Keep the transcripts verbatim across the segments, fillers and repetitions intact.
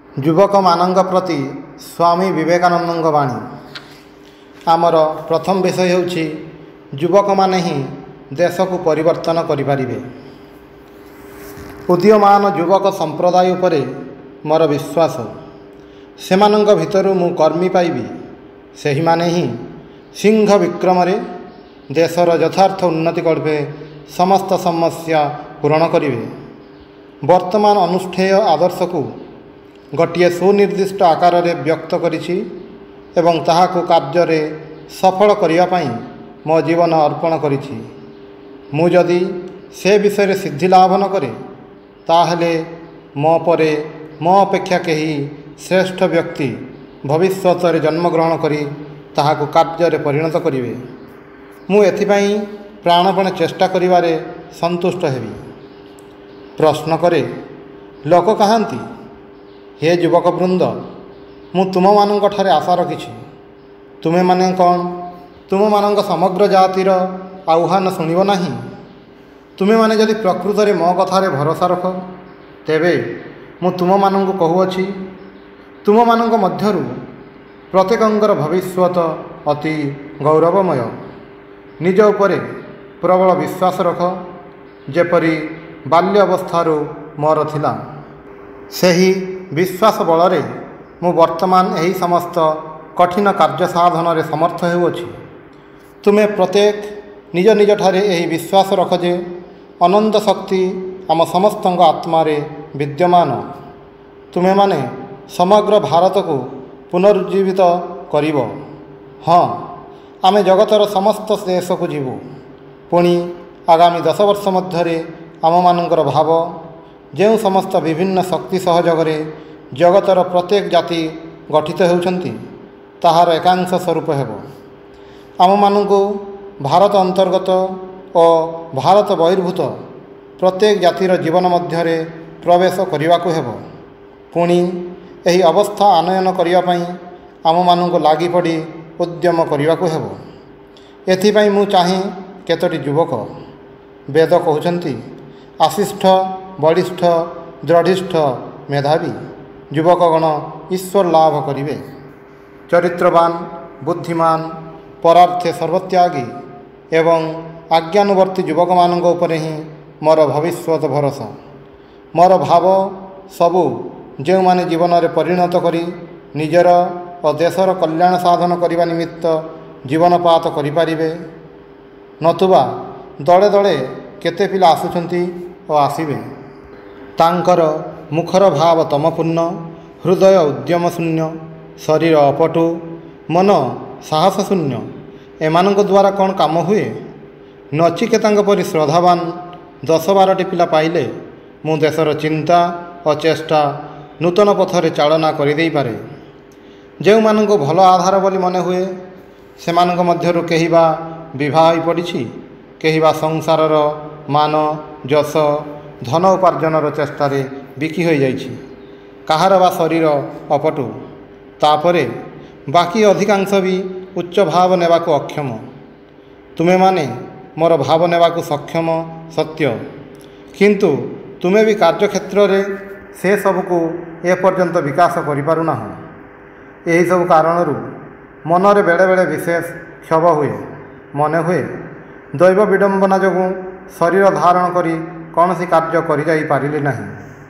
युवक मानंग प्रति स्वामी विवेकानंद वाणी। आमर प्रथम विषय होछि युवक माने ही देश को परिवर्तन करिपारिबे। उदीयमान युवक संप्रदाय उपरे मोर विश्वास। सेमानंग भितरु मु कर्मी पाइबी। सेहि माने ही सिंह विक्रम रे देशर यथार्थ उन्नति करबे, समस्त समस्या पूरण करिवे। वर्तमान अनुष्ठेय आदर्श को गोटे सुनिर्दिष्ट आकार रे व्यक्त करिछि एवं ताहाको कार्य रे सफल करिया पई मो जीवन अर्पण करिछि। मु जदि से विषय रे सिद्धि लाभ न करे ताहले मो परे मो अपेक्षा केही श्रेष्ठ व्यक्ति भविष्यत रे जन्म ग्रहण करी ताहाको कार्य रे परिणत करिवे। मु एथिपई प्राणपण चेष्टा करिवारे संतुष्ट हेबी। प्रश्न करे लोक कहांती, हे युवक वृंद, मु तुम मानंक ठारे आशा रखिछि। तुमे माने कौन तुम मानंक समग्र जातिर आह्वान शुणिब नाही? तुमे माने जदि प्रकृत रे मो कथारे भरोसा रख तेबे मु तुम मानंक कहुअछि, तुम मानंक मध्यरु प्रत्येकंकर भविष्यत अति गौरवमय। निज उपरे प्रबल विश्वास रख, जेपरि बाल्य अवस्थारु मोर थिला। सेही विश्वास बलरे मु वर्तमान एही समस्त कठिन कार्य साधन रे समर्थ हेउछि। तुमे प्रत्येक निज निज ठारे एही विश्वास रख जे अनंत शक्ति आम समस्तंग आत्मा रे विद्यमान। तुमे माने समग्र भारत को पुनरुज्जीवित करिब। हाँ, आमे जगतर समस्त देश को जीवु। पुणी आगामी दस वर्ष मध्य आम मानकर भाव जो समस्त विभिन्न शक्ति सहयोग जगतर प्रत्येक जाति गठित होउछन्ति ताहार एकांश स्वरूप हेब। आम मानकु भारत अंतर्गत और भारत बहिर्भूत प्रत्येक जातिर जीवन मध्यरे प्रवेश करिवाकु हेब। पुणी एही अवस्था आनयन करिया पई आम मानकु लागि पड़ी उद्यम करिवाकु हेब। एथिपई मु चाहे केतोटी युवक वेद कहउछन्ति आशिष्ठ बलिष्ठ दृढ़िष्ठ मेधावी युवकगण ईश्वर लाभ करिवे। चरित्रवान बुद्धिमान परार्थे सर्वत्यागी एवं आज्ञानुवर्ती युवक मानक उपरे ही मोर भविष्यत भरोसा। मोर भाव सबु जो माने जीवन रे परिणत करी निजर और देशर कल्याण साधन करने निमित्त जीवनपात करिपारिबे। नतुबा दले दले केते पिला आसुछन्ति और आसिबे। तांकर मुखर भाव तमपूर्ण, हृदय उद्यम शून्य, शरीर अपटु, मन साहस शून्य। एमानक द्वारा कौन काम हुए? नचिकेतांक परि श्रद्धावान दस बारटी पिला पाइले मु देशर चिंता और चेष्टा नूतन पथरे चालना करिदेई पारे। जो मानक भल आधार बोली मने हुए सेमानक मध्यरु केही बा विवाह होई पड़िछि, केही बा संसारर मान जस धन उपार्जनर चेष्टारे बिकी हो जाइछि, काहार बा शरीर अपटु। तापरे बाकी अधिकांश भी उच्च भाव नेबाको अक्षम। तुमे माने मोर भाव नेबाको सक्षम सत्य, किंतु तुमे भी कार्यक्षेत्र रे से सबको ए पर्यंत विकास करिपारु ना। एही सब कारणरू मनरे बेले बेले विशेष क्षोभ हुए। मने हुए दैव विडंबना जोगु शरीर धारण करी कौन सी कार्य करि जाई पारिले नाही।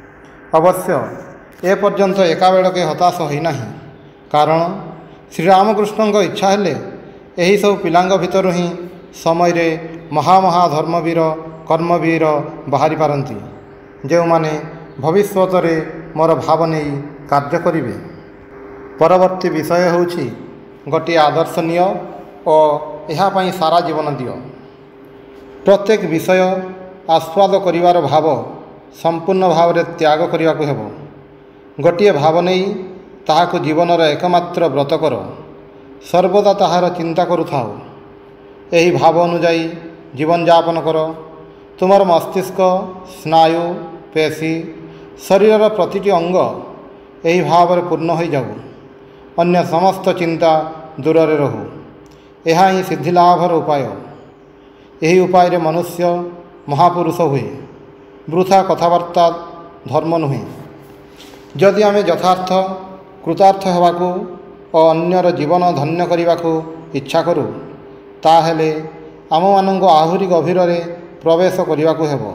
अवश्य ए पर्यंत एका बेलके हताश होई नाही, कारण श्रीरामकृष्ण इच्छा हेले एही सब पिलांग भितरु ही समय रे महामहा धर्मवीर कर्मवीर बाहरी पारंती, जो माने भविष्यत रे मोर भाव नहीं कार्य करिवे। परवर्ती विषय होछि गोटे आदर्शनीय और एहा पई सारा जीवन दियो। प्रत्येक विषय आस्वाद करिवार भाव संपूर्ण भाव रे त्याग करिवाकु हेबो। गोटे भाव नहीं ताहाको जीवनर एकमात्र व्रत कर, सर्वदा ताहार चिंता करुथाओ। एही भाव अनुजाई जीवन यापन कर। तुमर मस्तिष्क स्नायु पेशी शरीर प्रतिटी अंग एही भाव रे पूर्ण हो जाऊ। अन्य समस्त चिंता दूर रे रहू। एहा ही सिद्धि लाभर उपाय। एही उपाय रे मनुष्य महापुरुष हुए। वृथा कथावार्ता धर्म नुहे। जदि आमे यथार्थ कृतार्थ हेबाकू और अन्यर जीवन धन्य करने इच्छा करूँ ताहेले आम मानक आहुरी गभीर प्रवेश करने को हेब।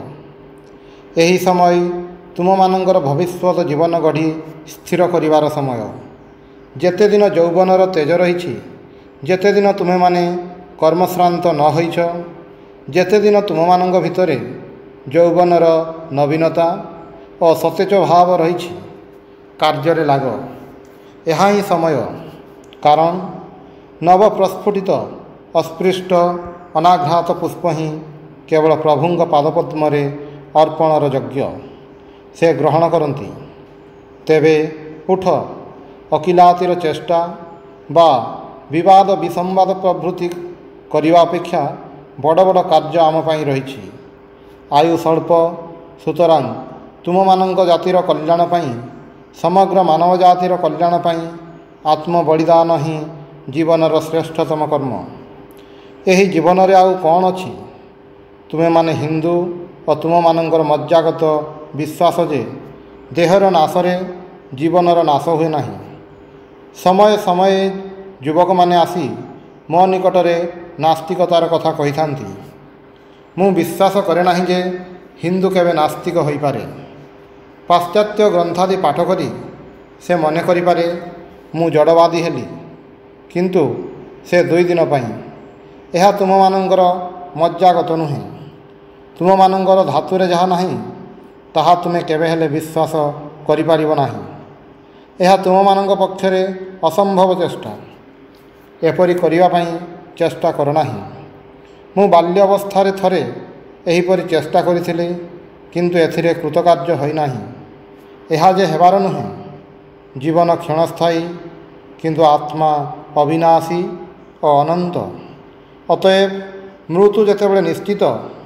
एही समय तुम मानकर भविष्यत जीवन गढ़ी स्थिर करिवार समय। जेते दिन यौवनर तेज रही, जेते दिन तुम्हें माने कर्मश्रांत न होइछ, जेते दिन तुम मानक भितर यौवनर नवीनता और सतेज भाव रही, कार्य लाग। यह ही समय, कारण नव प्रस्फुटित अस्पृष्ट अनाघात पुष्प ही केवल प्रभुंक पादपद्म अर्पणर यज्ञ से ग्रहण करती। तेबे उठ, अकिलातिर चेष्टा बा विवाद विसंवाद प्रभृति करने अपेक्षा बड़ बड़ कार्य आम पाई रही। आयु स्वल्प, सुतरां तुम मानक जातिर कल्याण पाई, समग्र मानव जातिर कल्याण पाई आत्म बलिदान ही जीवनर श्रेष्ठतम कर्म। यही जीवन रे आउ कौन अच्छी? तुम्हें माने हिंदू और तुम मानकर मज्जागत विश्वास जे देहर नाशरे जीवनर नाश हुए नहीं। समय समय युवक माने आसी मो निकटरे नास्तिकतार कथा कही था। मु विश्वास करे नहीं जे हिंदू केवे नास्तिक होई पारे। पाश्चात्य ग्रंथादि पाठ करी से मने करि पारे मु जड़वादी हेली, किंतु से दुई दिन पाई। यह तुम मानकर मज्जागत नुहे। तुम मानकर धातुरे जहाँ नहीं ताहा तुम्हें केवे हेले विश्वास करि पारिबो नाही। यह तुम मानक पक्षरे असंभव चेष्टा। एपरि करिबा पई चेष्टा कर नाही। मु बाल्यावस्थारे थरे एहीपरि चेष्टा करिथिली, किंतु एथिरे कृतकार्य होई नाही। यह जे हेबार नुहे। जीवन क्षणस्थायी, किंतु आत्मा अविनाशी और अनंत। अतएव मृत्यु जेतेबेले निश्चित,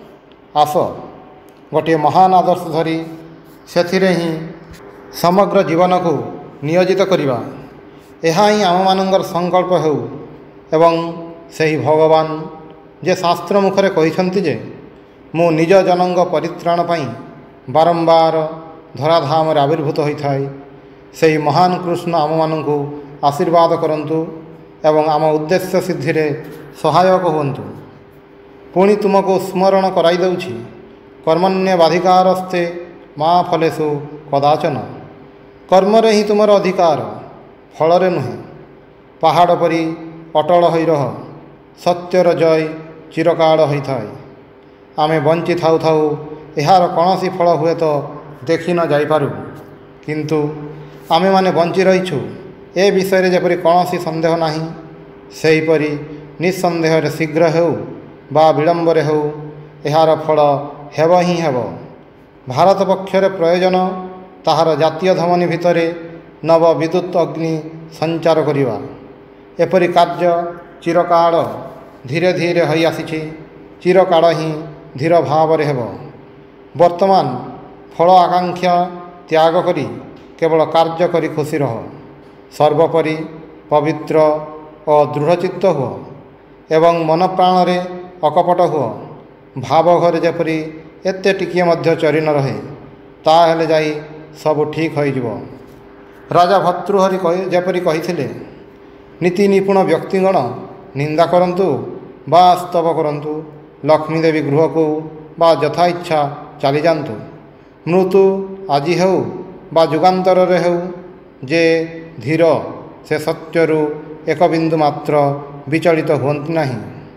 आस गोटे महान आदर्श धरी सेथिरे ही समग्र जीवन को नियोजित करिबा। यह ही आम मानकर संकल्प हेउ। एवं सही भगवान जे शास्त्र मुखरे कहिसंति जे मु निज जनंग परित्राण पाई बारंबार धराधाम आविर्भूत होता है, सही महान कृष्ण आम मानू आशीर्वाद करंतु एवं आम उद्देश्य सिद्धि रे सहायक हुंतु। पुणी तुमको स्मरण कराई दउछि, कर्मण्येवाधिकारस्ते मा फलेषु कदाचन। कर्मरे ही तुमर अधिकार, फलरे नुहे। पहाड़ परी अटल होई रह, सत्यर जय चिरकाल होता है। आमे बंची थाउ थाउ यार कौनसी फल हुए तो देखि न जाइपारू, किंतु आमे माने बंची रहीछु ए विषय जेपरि कौनसी संदेह नाही। सेहीपरि निसंदेह शीघ्र हेउ बा विलंबरे हेउ यार फल हेब ही हेब। भारत पक्षर प्रयोजन ताहार जातीय धमनी भितरे नव विद्युत अग्नि संचार करिवा। एपरि कार्य चिरकाल धीरे धीरे होई आसीछि, चिरकाल ही धीर भाव हेब। वर्तमान फल आकांक्षा त्याग करी केवल कार्य करी खुशी रह। सर्वोपरि पवित्र और दृढ़चित्त हुआ एवं मन प्राण रे अकपट हुआ। भाव घर जेपरि एते टिकिए मध्य चरी न रहे, ताहेले जाई सब ठीक हो जिवो। राजा भर्तृहरि कहि जेपरि कहिथिले, नीति निपुण व्यक्तिगण निंदा करंतु बा स्तव करंतु, लक्ष्मी देवी गृह को बा यथा इच्छा चली जातु। मृत्यु आजि हेउ बा जुगांतर हेउ, जे धीर से सत्यरु एक बिंदु मात्र विचलित हुअंति नाही।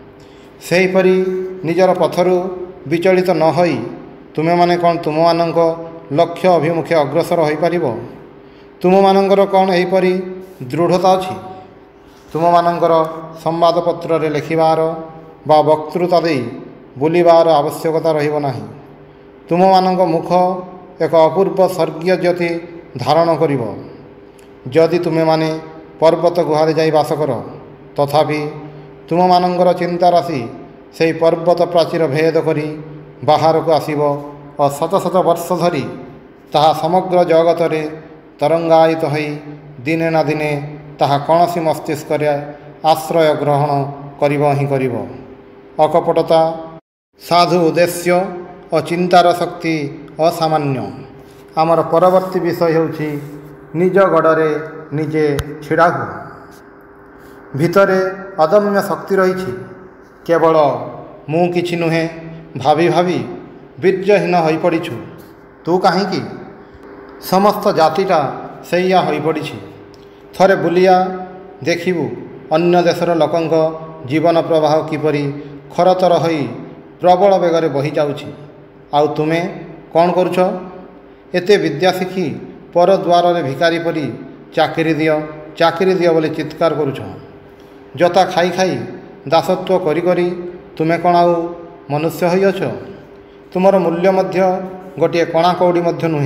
सेहीपरि निजर पथरु विचलित न होई तुमे माने कौन तुम मानक लक्ष्य अभिमुखे अग्रसर हो पारिबो? तुम मानकर कौन एहीपरि दृढ़ता अछि? तुम मानकर संवादपत्र रे लिखिबार बा वक्तृता दे बुलिबार आवश्यकता रहिबो नाही। तुम मानक मुख एक अपूर्व स्वर्गीय ज्योति धारण करिबो। जदि तुमे माने पर्वत गुहारे जाई बास कर, तथापि तुम मानकर चिंता राशि से पर्वत प्राचीर भेद करी बाहर को आसीबो और शत शत वर्ष धरी ताहा समग्र जगत रे तरंगायित होई दिने ना दिने ताहा कौनसी मस्तिष्क रे आश्रय ग्रहण करिबो ही करिबो। अकपटता, साधु उद्देश्य और चिंतार शक्ति असामान्य। आमर परवर्ती विषय होछि ନିଜ ଗୋଡ଼ରେ ନିଜେ ଛିଡ଼ା ହୁଅ। ଭିତରେ ଅଦମ୍ୟ ଶକ୍ତି ରହିଛି। କେବଳ ମୁଁ କିଛି ନୁହେଁ ଭାବି ଭାବି ବୀର୍ଯ୍ୟହୀନ ହୋଇପଡ଼ିଛୁ। ତୁ କାହିଁକି? ସମସ୍ତ ଜାତିଟା ସେଇଆ ହୋଇପଡ଼ିଛି। ଥରେ ବୁଲିଆ, ଦେଖିବୁ ଅନ୍ୟ ଦେଶର ଲୋକଙ୍କ ଜୀବନ ପ୍ରବାହ କିପରି ଖରତର ହୋଇ ପ୍ରବଳ ବେଗରେ ବହିଯାଉଛି। ଆଉ ତୁମେ କ'ଣ କରୁଛ? ଏତେ ବିଦ୍ୟା ଶିଖି ପର ଦ୍ୱାରରେ ଭିକାରୀ ପରି ଚାକିରି ଦିଅ ଚାକିରି ଦିଅ ବୋଲି ଚିତ୍କାର କରୁଛ। ଜତା ଖାଇ ଖାଇ ଦାସତ୍ୱ କରି କରି ତୁମେ କ'ଣ ଆଉ ମନୁଷ୍ୟ ହୋଇଅଛ? ତୁମର ମୂଲ୍ୟ ମଧ୍ୟ ଗୋଟିଏ କଣା କଉଡ଼ି ମଧ୍ୟ ନୁହେଁ।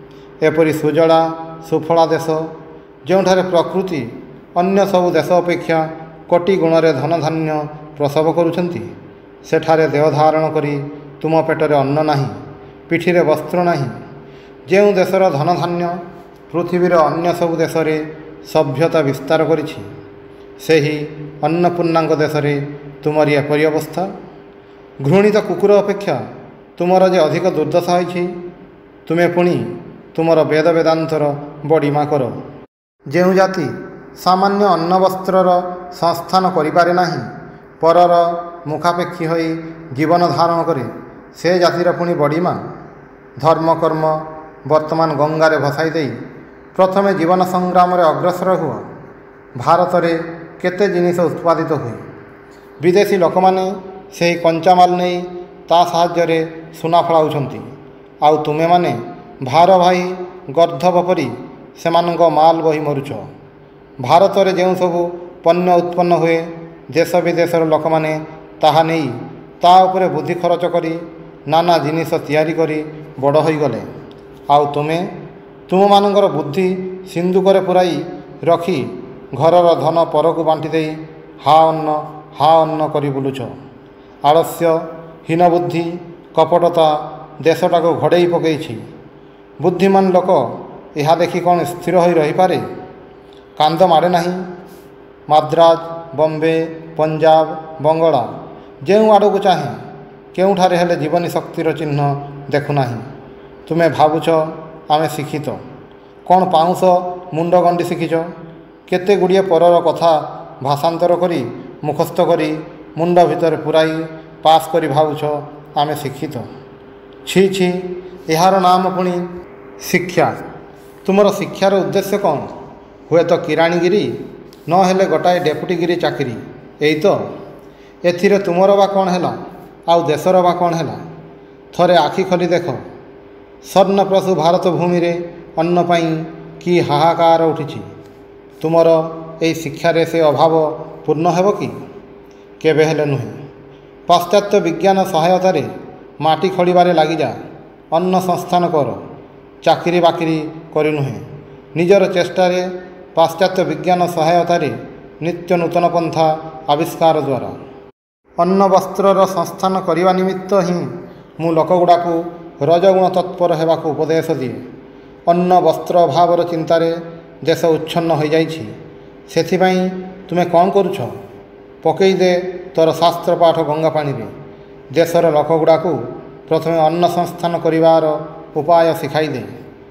ଏପରି ସୁଜଳା ସୁଫଳା ଦେଶ, ଯେଉଁଠାରେ ପ୍ରକୃତି ଅନ୍ୟ ସବୁ ଦେଶ ଅପେକ୍ଷା କୋଟି ଗୁଣରେ ଧନଧାନ୍ୟ ପ୍ରସବ କରୁଛନ୍ତି, ସେଠାରେ ଦେହ ଧାରଣ କରି ତୁମ ପେଟରେ ଅନ୍ନ ନାହିଁ, ପିଠିରେ ବସ୍ତ୍ର ନାହିଁ। ଯେଉଁ ଦେଶର ଧନଧାନ୍ୟ ପୃଥିବୀର ଅନ୍ୟ ସବୁ ଦେଶରେ ସଭ୍ୟତା ବିସ୍ତାର କରିଛି, ସେହି ଅନ୍ନପୂର୍ଣ୍ଣାଙ୍କ ଦେଶରେ ତୁମରି ଏପରି ଅବସ୍ଥା। ଘୃଣିତ କୁକୁର ଅପେକ୍ଷା ତୁମର ଯେ ଅଧିକ ଦୁର୍ଦ୍ଦଶା ହୋଇଛି। ତୁମେ ପୁଣି ତୁମର ବେଦ ବେଦାନ୍ତର ବଡ଼ିମା କର। ଯେଉଁ ଜାତି ସାମାନ୍ୟ ଅନ୍ନ ବସ୍ତ୍ରର ସଂସ୍ଥାନ କରିପାରେ ନାହିଁ, ପରର ମୁଖାପେକ୍ଷୀ ହୋଇ ଜୀବନ ଧାରଣ କରେ, ସେ ଜାତିର ପୁଣି ବଡ଼ିମା। ଧର୍ମକର୍ମ ବର୍ତ୍ତମାନ ଗଙ୍ଗାରେ ଭସାଇ ଦେଇ ପ୍ରଥମେ ଜୀବନ ସଂଗ୍ରାମରେ ଅଗ୍ରସର ହୁଅ। ଭାରତରେ କେତେ ଜିନିଷ ଉତ୍ପାଦିତ ହୁଏ। ବିଦେଶୀ ଲୋକମାନେ ସେହି କଞ୍ଚାମାଲ ନେଇ ତା ସାହାଯ୍ୟରେ ସୁନା ଫଳାଉଛନ୍ତି। ଆଉ ତୁମେମାନେ ଭାରବାହୀ ଗର୍ଦ୍ଦଭ ପରି ସେମାନଙ୍କ ମାଲ ବହି ମରୁଛ। ଭାରତରେ ଯେଉଁ ସବୁ ପଣ୍ୟ ଉତ୍ପନ୍ନ ହୁଏ, ଦେଶ ବିଦେଶର ଲୋକମାନେ ତାହା ନେଇ ତା ଉପରେ ବୁଦ୍ଧି ଖରଚ କରି ନାନା ଜିନିଷ ତିଆରି କରି ବଡ଼ ହୋଇଗଲେ। ଆଉ ତୁମେ ତୁମମାନଙ୍କର ବୁଦ୍ଧି ସିନ୍ଦୁକରେ ପୁରାଇ ରଖି ଘରର ଧନ ପରକୁ ବାଣ୍ଟି ଦେଇ ହା ଅନ୍ନ ହା ଅନ୍ନ କରି ବୁଲୁଛ। ଆଳସ୍ୟ, ହୀନବୁଦ୍ଧି, କପଟତା ଦେଶଟାକୁ ଘୋଡ଼େଇ ପକାଇଛି। ବୁଦ୍ଧିମାନ ଲୋକ ଏହା ଦେଖି କ'ଣ ସ୍ଥିର ହୋଇ ରହିପାରେ? କାନ୍ଦ ମାଡ଼େ ନାହିଁ? ମାଦ୍ରାଜ, ବମ୍ବେ, ପଞ୍ଜାବ, ବଙ୍ଗଳା ଯେଉଁ ଆଡ଼କୁ ଚାହେଁ, କେଉଁଠାରେ ହେଲେ ଜୀବନୀ ଶକ୍ତିର ଚିହ୍ନ ଦେଖୁନାହିଁ। ତୁମେ ଭାବୁଛ ଆମେ ଶିକ୍ଷିତ। କ'ଣ ପାଉଁଶ ମୁଣ୍ଡ ଗଣ୍ଡି ଶିଖିଛ? କେତେ ଗୁଡ଼ିଏ ପରର କଥା ଭାଷାନ୍ତର କରି ମୁଖସ୍ଥ କରି ମୁଣ୍ଡ ଭିତରେ ପୁରାଇ ପାସ୍ କରି ଭାବୁଛ ଆମେ ଶିକ୍ଷିତ। ଛି ଛି, ଏହାର ନାମ ପୁଣି ଶିକ୍ଷା। ତୁମର ଶିକ୍ଷାର ଉଦ୍ଦେଶ୍ୟ କ'ଣ? ହୁଏତ କିରାଣୀଗିରି, ନ ହେଲେ ଗୋଟାଏ ଡେପୁଟିଗିରି ଚାକିରି। ଏଇ ତ। ଏଥିରେ ତୁମର ବା କ'ଣ ହେଲା? ଆଉ ଦେଶର ବା କ'ଣ ହେଲା? ଥରେ ଆଖି ଖୋଲି ଦେଖ। ସ୍ୱର୍ଣ୍ଣପ୍ରସୂ ଭାରତ ଭୂମିରେ ଅନ୍ନ ପାଇଁ କି ହାହାକାର ଉଠିଛି। ତୁମର ଏହି ଶିକ୍ଷାରେ ସେ ଅଭାବ ପୂର୍ଣ୍ଣ ହେବ କି? କେବେ ହେଲେ ନୁହେଁ। ପାଶ୍ଚାତ୍ୟ ବିଜ୍ଞାନ ସହାୟତାରେ ମାଟି ଖୋଳିବାରେ ଲାଗିଯା। ଅନ୍ନ ସଂସ୍ଥାନ କର, ଚାକିରି ବାକିରି କରି ନୁହେଁ। ନିଜର ଚେଷ୍ଟାରେ ପାଶ୍ଚାତ୍ୟ ବିଜ୍ଞାନ ସହାୟତାରେ ନିତ୍ୟ ନୂତନ ପନ୍ଥା ଆବିଷ୍କାର ଦ୍ୱାରା ଅନ୍ନ ବସ୍ତ୍ରର ସଂସ୍ଥାନ କରିବା ନିମିତ୍ତ ହିଁ ମୁଁ ଲୋକଗୁଡ଼ାକୁ ରଜଗୁଣ ତତ୍ପର ହେବାକୁ ଉପଦେଶ ଦିଏ। ଅନ୍ନ ବସ୍ତ୍ର ଅଭାବର ଚିନ୍ତାରେ ଦେଶ ଉଚ୍ଛନ୍ନ ହୋଇଯାଇଛି। ସେଥିପାଇଁ ତୁମେ କ'ଣ କରୁଛ? ପକେଇ ଦେ ତୋର ଶାସ୍ତ୍ର ପାଠ ଗଙ୍ଗା ପାଣିରେ। ଦେଶର ଲୋକଗୁଡ଼ାକୁ ପ୍ରଥମେ ଅନ୍ନ ସଂସ୍ଥାନ କରିବାର ଉପାୟ ଶିଖାଇ ଦେ।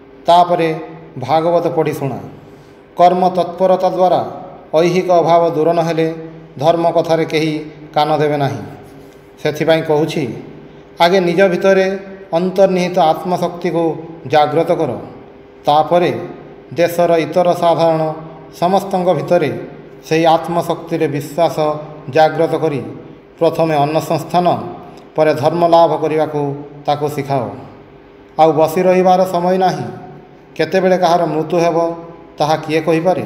ତାପରେ ଭାଗବତ ପଢ଼ି ଶୁଣା। କର୍ମ ତତ୍ପରତା ଦ୍ୱାରା ଐହିକ ଅଭାବ ଦୂର ନ ହେଲେ ଧର୍ମ କଥାରେ କେହି କାନ ଦେବେ ନାହିଁ। ସେଥିପାଇଁ କହୁଛି, ଆଗେ ନିଜ ଭିତରେ ଅନ୍ତର୍ନିହିତ ଆତ୍ମଶକ୍ତିକୁ ଜାଗ୍ରତ କର। ତାପରେ ଦେଶର ଇତର ସାଧାରଣ ସମସ୍ତଙ୍କ ଭିତରେ ସେହି ଆତ୍ମଶକ୍ତିରେ ବିଶ୍ୱାସ ଜାଗ୍ରତ କରି ପ୍ରଥମେ ଅନ୍ନ ସଂସ୍ଥାନ, ପରେ ଧର୍ମ ଲାଭ କରିବାକୁ ତାକୁ ଶିଖାଅ। ଆଉ ବସି ରହିବାର ସମୟ ନାହିଁ। କେତେବେଳେ କାହାର ମୃତ୍ୟୁ ହେବ ତାହା କିଏ କହିପାରେ?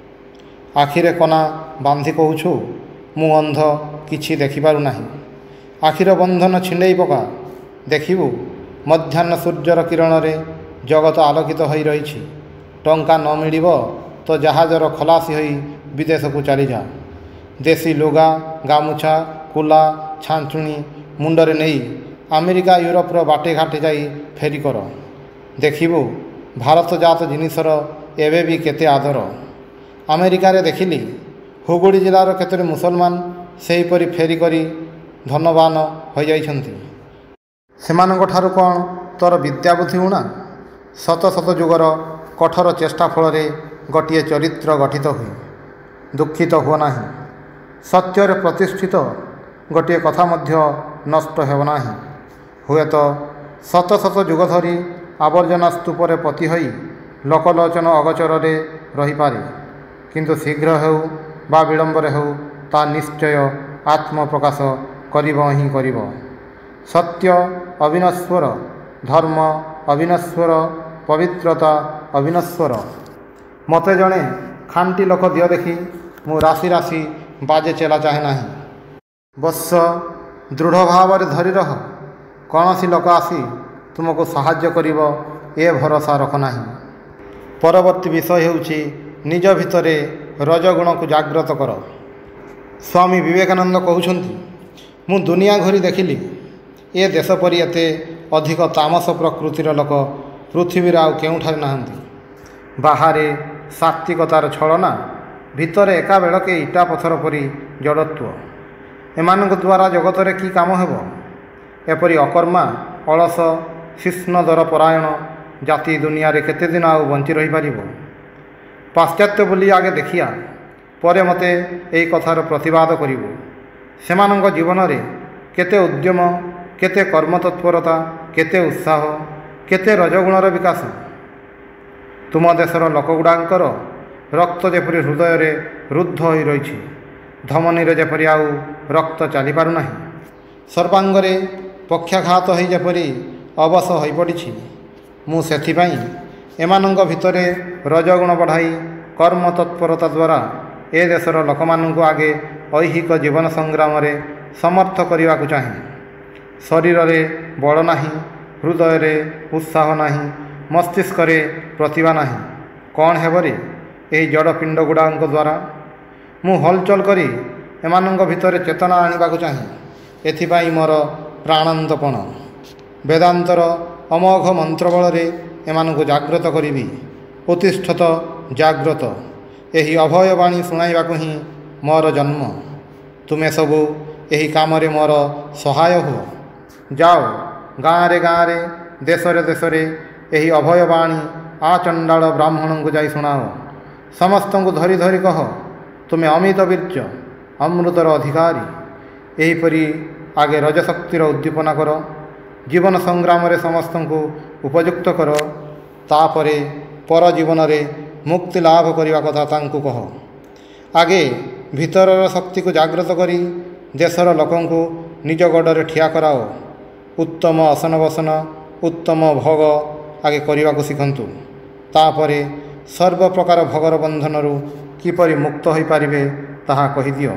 ଆଖିରେ କନା ବାନ୍ଧି କହୁଛୁ, ମୁଁ ଅନ୍ଧ, କିଛି ଦେଖିପାରୁନାହିଁ। ଆଖିର ବନ୍ଧନ ଛିଣ୍ଡେଇ ପକା। ଦେଖିବୁ ମଧ୍ୟାହ୍ନ ସୂର୍ଯ୍ୟର କିରଣରେ ଜଗତ ଆଲୋକିତ ହୋଇ ରହିଛି। ଟଙ୍କା ନ ମିଳିବ ତ ଜାହାଜର ଖଲାସି ହୋଇ ବିଦେଶକୁ ଚାଲିଯା। ଦେଶୀ ଲୁଗା, ଗାମୁଛା, କୁଲା, ଛାଞ୍ଚୁଣି ମୁଣ୍ଡରେ ନେଇ ଆମେରିକା ୟୁରୋପର ବାଟେ ଘାଟେ ଯାଇ ଫେରି କର। ଦେଖିବୁ ଭାରତଜାତ ଜିନିଷର ଏବେ ବି କେତେ ଆଦର। ଆମେରିକାରେ ଦେଖିଲି ହୁଗୁଳି ଜିଲ୍ଲାର କେତୋଟି ମୁସଲମାନ ସେହିପରି ଫେରି କରି ଧନବାନ ହୋଇଯାଇଛନ୍ତି। ସେମାନଙ୍କ ଠାରୁ କ'ଣ ତୋର ବିଦ୍ୟାବୁଦ୍ଧି ଉଣା? ଶତ ଶତ ଯୁଗର କଠୋର ଚେଷ୍ଟା ଫଳରେ ଗୋଟିଏ ଚରିତ୍ର ଗଠିତ ହୁଏ। ଦୁଃଖିତ ହୁଅ ନାହିଁ। ସତ୍ୟରେ ପ୍ରତିଷ୍ଠିତ ଗୋଟିଏ କଥା ମଧ୍ୟ ନଷ୍ଟ ହେବ ନାହିଁ। ହୁଏତ ଶତ ଶତ ଯୁଗ ଧରି ଆବର୍ଜନା ସ୍ତୂପରେ ପୋତି ହୋଇ ଲୋକଲୋଚନ ଅଗୋଚରରେ ରହିପାରେ, କିନ୍ତୁ ଶୀଘ୍ର ହେଉ ବା ବିଳମ୍ବରେ ହେଉ ତା ନିଶ୍ଚୟ ଆତ୍ମପ୍ରକାଶ କରିବ ହିଁ କରିବ। ସତ୍ୟ ଅବିନଶ୍ୱର, ଧର୍ମ ଅବିନଶ୍ୱର, ପବିତ୍ରତା ଅବିନଶ୍ୱର। ମୋତେ ଜଣେ ଖାଣ୍ଟି ଲୋକ ଦିଅ ଦେଖି ମୁଁ ରାଶି ରାଶି ବାଜେ ଚେଲା ଚାହେଁ ନାହିଁ। ବତ୍ସ, ଦୃଢ଼ ଭାବରେ ଧରି ରହ। କୌଣସି ଲୋକ ଆସି ତୁମକୁ ସାହାଯ୍ୟ କରିବ ଏ ଭରସା ରଖ ନାହିଁ। ପରବର୍ତ୍ତୀ ବିଷୟ ହେଉଛି ନିଜ ଭିତରେ ରଜଗୁଣକୁ ଜାଗ୍ରତ କର। ସ୍ୱାମୀ ବିବେକାନନ୍ଦ କହୁଛନ୍ତି, ମୁଁ ଦୁନିଆ ଘୂରି ଦେଖିଲି, ଏ ଦେଶ ପରି ଏତେ ଅଧିକ ତାମସ ପ୍ରକୃତିର ଲୋକ ପୃଥିବୀରେ ଆଉ କେଉଁଠାରେ ନାହାନ୍ତି। ବାହାରେ ସାତ୍ତ୍ୱିକତାର ଛଳନା, ଭିତରେ ଏକାବେଳକେ ଇଟା ପଥର ପରି ଜଡ଼ତ୍ୱ। ଏମାନଙ୍କ ଦ୍ୱାରା ଜଗତରେ କି କାମ ହେବ? ଏପରି ଅକର୍ମା, ଅଳସ, ଶିଷ୍ଣଦର ପରାୟଣ ଜାତି ଦୁନିଆରେ କେତେଦିନ ଆଉ ବଞ୍ଚି ରହିପାରିବ? ପାଶ୍ଚାତ୍ୟ ବୋଲି ଆଗେ ଦେଖିଆ, ପରେ ମୋତେ ଏହି କଥାର ପ୍ରତିବାଦ କରିବୁ। ସେମାନଙ୍କ ଜୀବନରେ କେତେ ଉଦ୍ୟମ, କେତେ କର୍ମତତ୍ପରତା, କେତେ ଉତ୍ସାହ, କେତେ ରଜଗୁଣର ବିକାଶ। ତୁମ ଦେଶର ଲୋକଗୁଡ଼ାଙ୍କର ରକ୍ତ ଯେପରି ହୃଦୟରେ ରୁଦ୍ଧ ହୋଇ ରହିଛି, ଧମନୀରେ ଯେପରି ଆଉ ରକ୍ତ ଚାଲିପାରୁନାହିଁ, ସର୍ବାଙ୍ଗରେ ପକ୍ଷାଘାତ ହୋଇ ଯେପରି ଅବଶ ହୋଇପଡ଼ିଛି, ମୁଁ ସେଥିପାଇଁ ଏମାନଙ୍କ ଭିତରେ ରଜଗୁଣ ବଢ଼ାଇ କର୍ମ ତତ୍ପରତା ଦ୍ୱାରା ଏ ଦେଶର ଲୋକମାନଙ୍କୁ ଆଗେ ଐହିକ ଜୀବନ ସଂଗ୍ରାମରେ ସମର୍ଥ କରିବାକୁ ଚାହେଁ। ଶରୀରରେ ବଳ ନାହିଁ, ହୃଦୟରେ ଉତ୍ସାହ ନାହିଁ, ମସ୍ତିଷ୍କରେ ପ୍ରତିଭା ନାହିଁ। କ'ଣ ହେବରେ ଏହି ଜଡ଼ ପିଣ୍ଡଗୁଡ଼ାଙ୍କ ଦ୍ୱାରା? ମୁଁ ହଲଚଲ କରି ଏମାନଙ୍କ ଭିତରେ ଚେତନା ଆଣିବାକୁ ଚାହେଁ। ଏଥିପାଇଁ ମୋର ପ୍ରାଣାନ୍ତପଣ। ବେଦାନ୍ତର ଅମୋଘ ମନ୍ତ୍ରବଳରେ ଏମାନଙ୍କୁ ଜାଗ୍ରତ କରିବି। ଉତ୍ତିଷ୍ଠତ ଜାଗ୍ରତ, ଏହି ଅଭୟ ବାଣୀ ଶୁଣାଇବାକୁ ହିଁ ମୋର ଜନ୍ମ। ତୁମେ ସବୁ ଏହି କାମରେ ମୋର ସହାୟ ହୁଅ। ଯାଅ, ଗାଁରେ ଗାଁରେ, ଦେଶରେ ଦେଶରେ ଏହି ଅଭୟ ବାଣୀ ଆଚଣ୍ଡାଳ ବ୍ରାହ୍ମଣଙ୍କୁ ଯାଇ ଶୁଣାଅ। ସମସ୍ତଙ୍କୁ ଧରି ଧରି କହ, ତୁମେ ଅମିତ ବୀର୍ଯ୍ୟ, ଅମୃତର ଅଧିକାରୀ। ଏହିପରି ଆଗେ ରଜଶକ୍ତିର ଉଦ୍ଦୀପନା କର, ଜୀବନ ସଂଗ୍ରାମରେ ସମସ୍ତଙ୍କୁ ଉପଯୁକ୍ତ କର। ତାପରେ ପର ଜୀବନରେ ମୁକ୍ତି ଲାଭ କରିବା କଥା ତାଙ୍କୁ କହ। ଆଗେ ଭିତରର ଶକ୍ତିକୁ ଜାଗ୍ରତ କରି ଦେଶର ଲୋକଙ୍କୁ ନିଜ ଗୋଡ଼ରେ ଠିଆ କରାଅ। ଉତ୍ତମ ଅସନ ବସନ, ଉତ୍ତମ ଭୋଗ ଆଗେ କରିବାକୁ ଶିଖନ୍ତୁ। ତାପରେ ସର୍ବପ୍ରକାର ଭୋଗର ବନ୍ଧନରୁ କିପରି ମୁକ୍ତ ହୋଇପାରିବେ ତାହା କହିଦିଅ।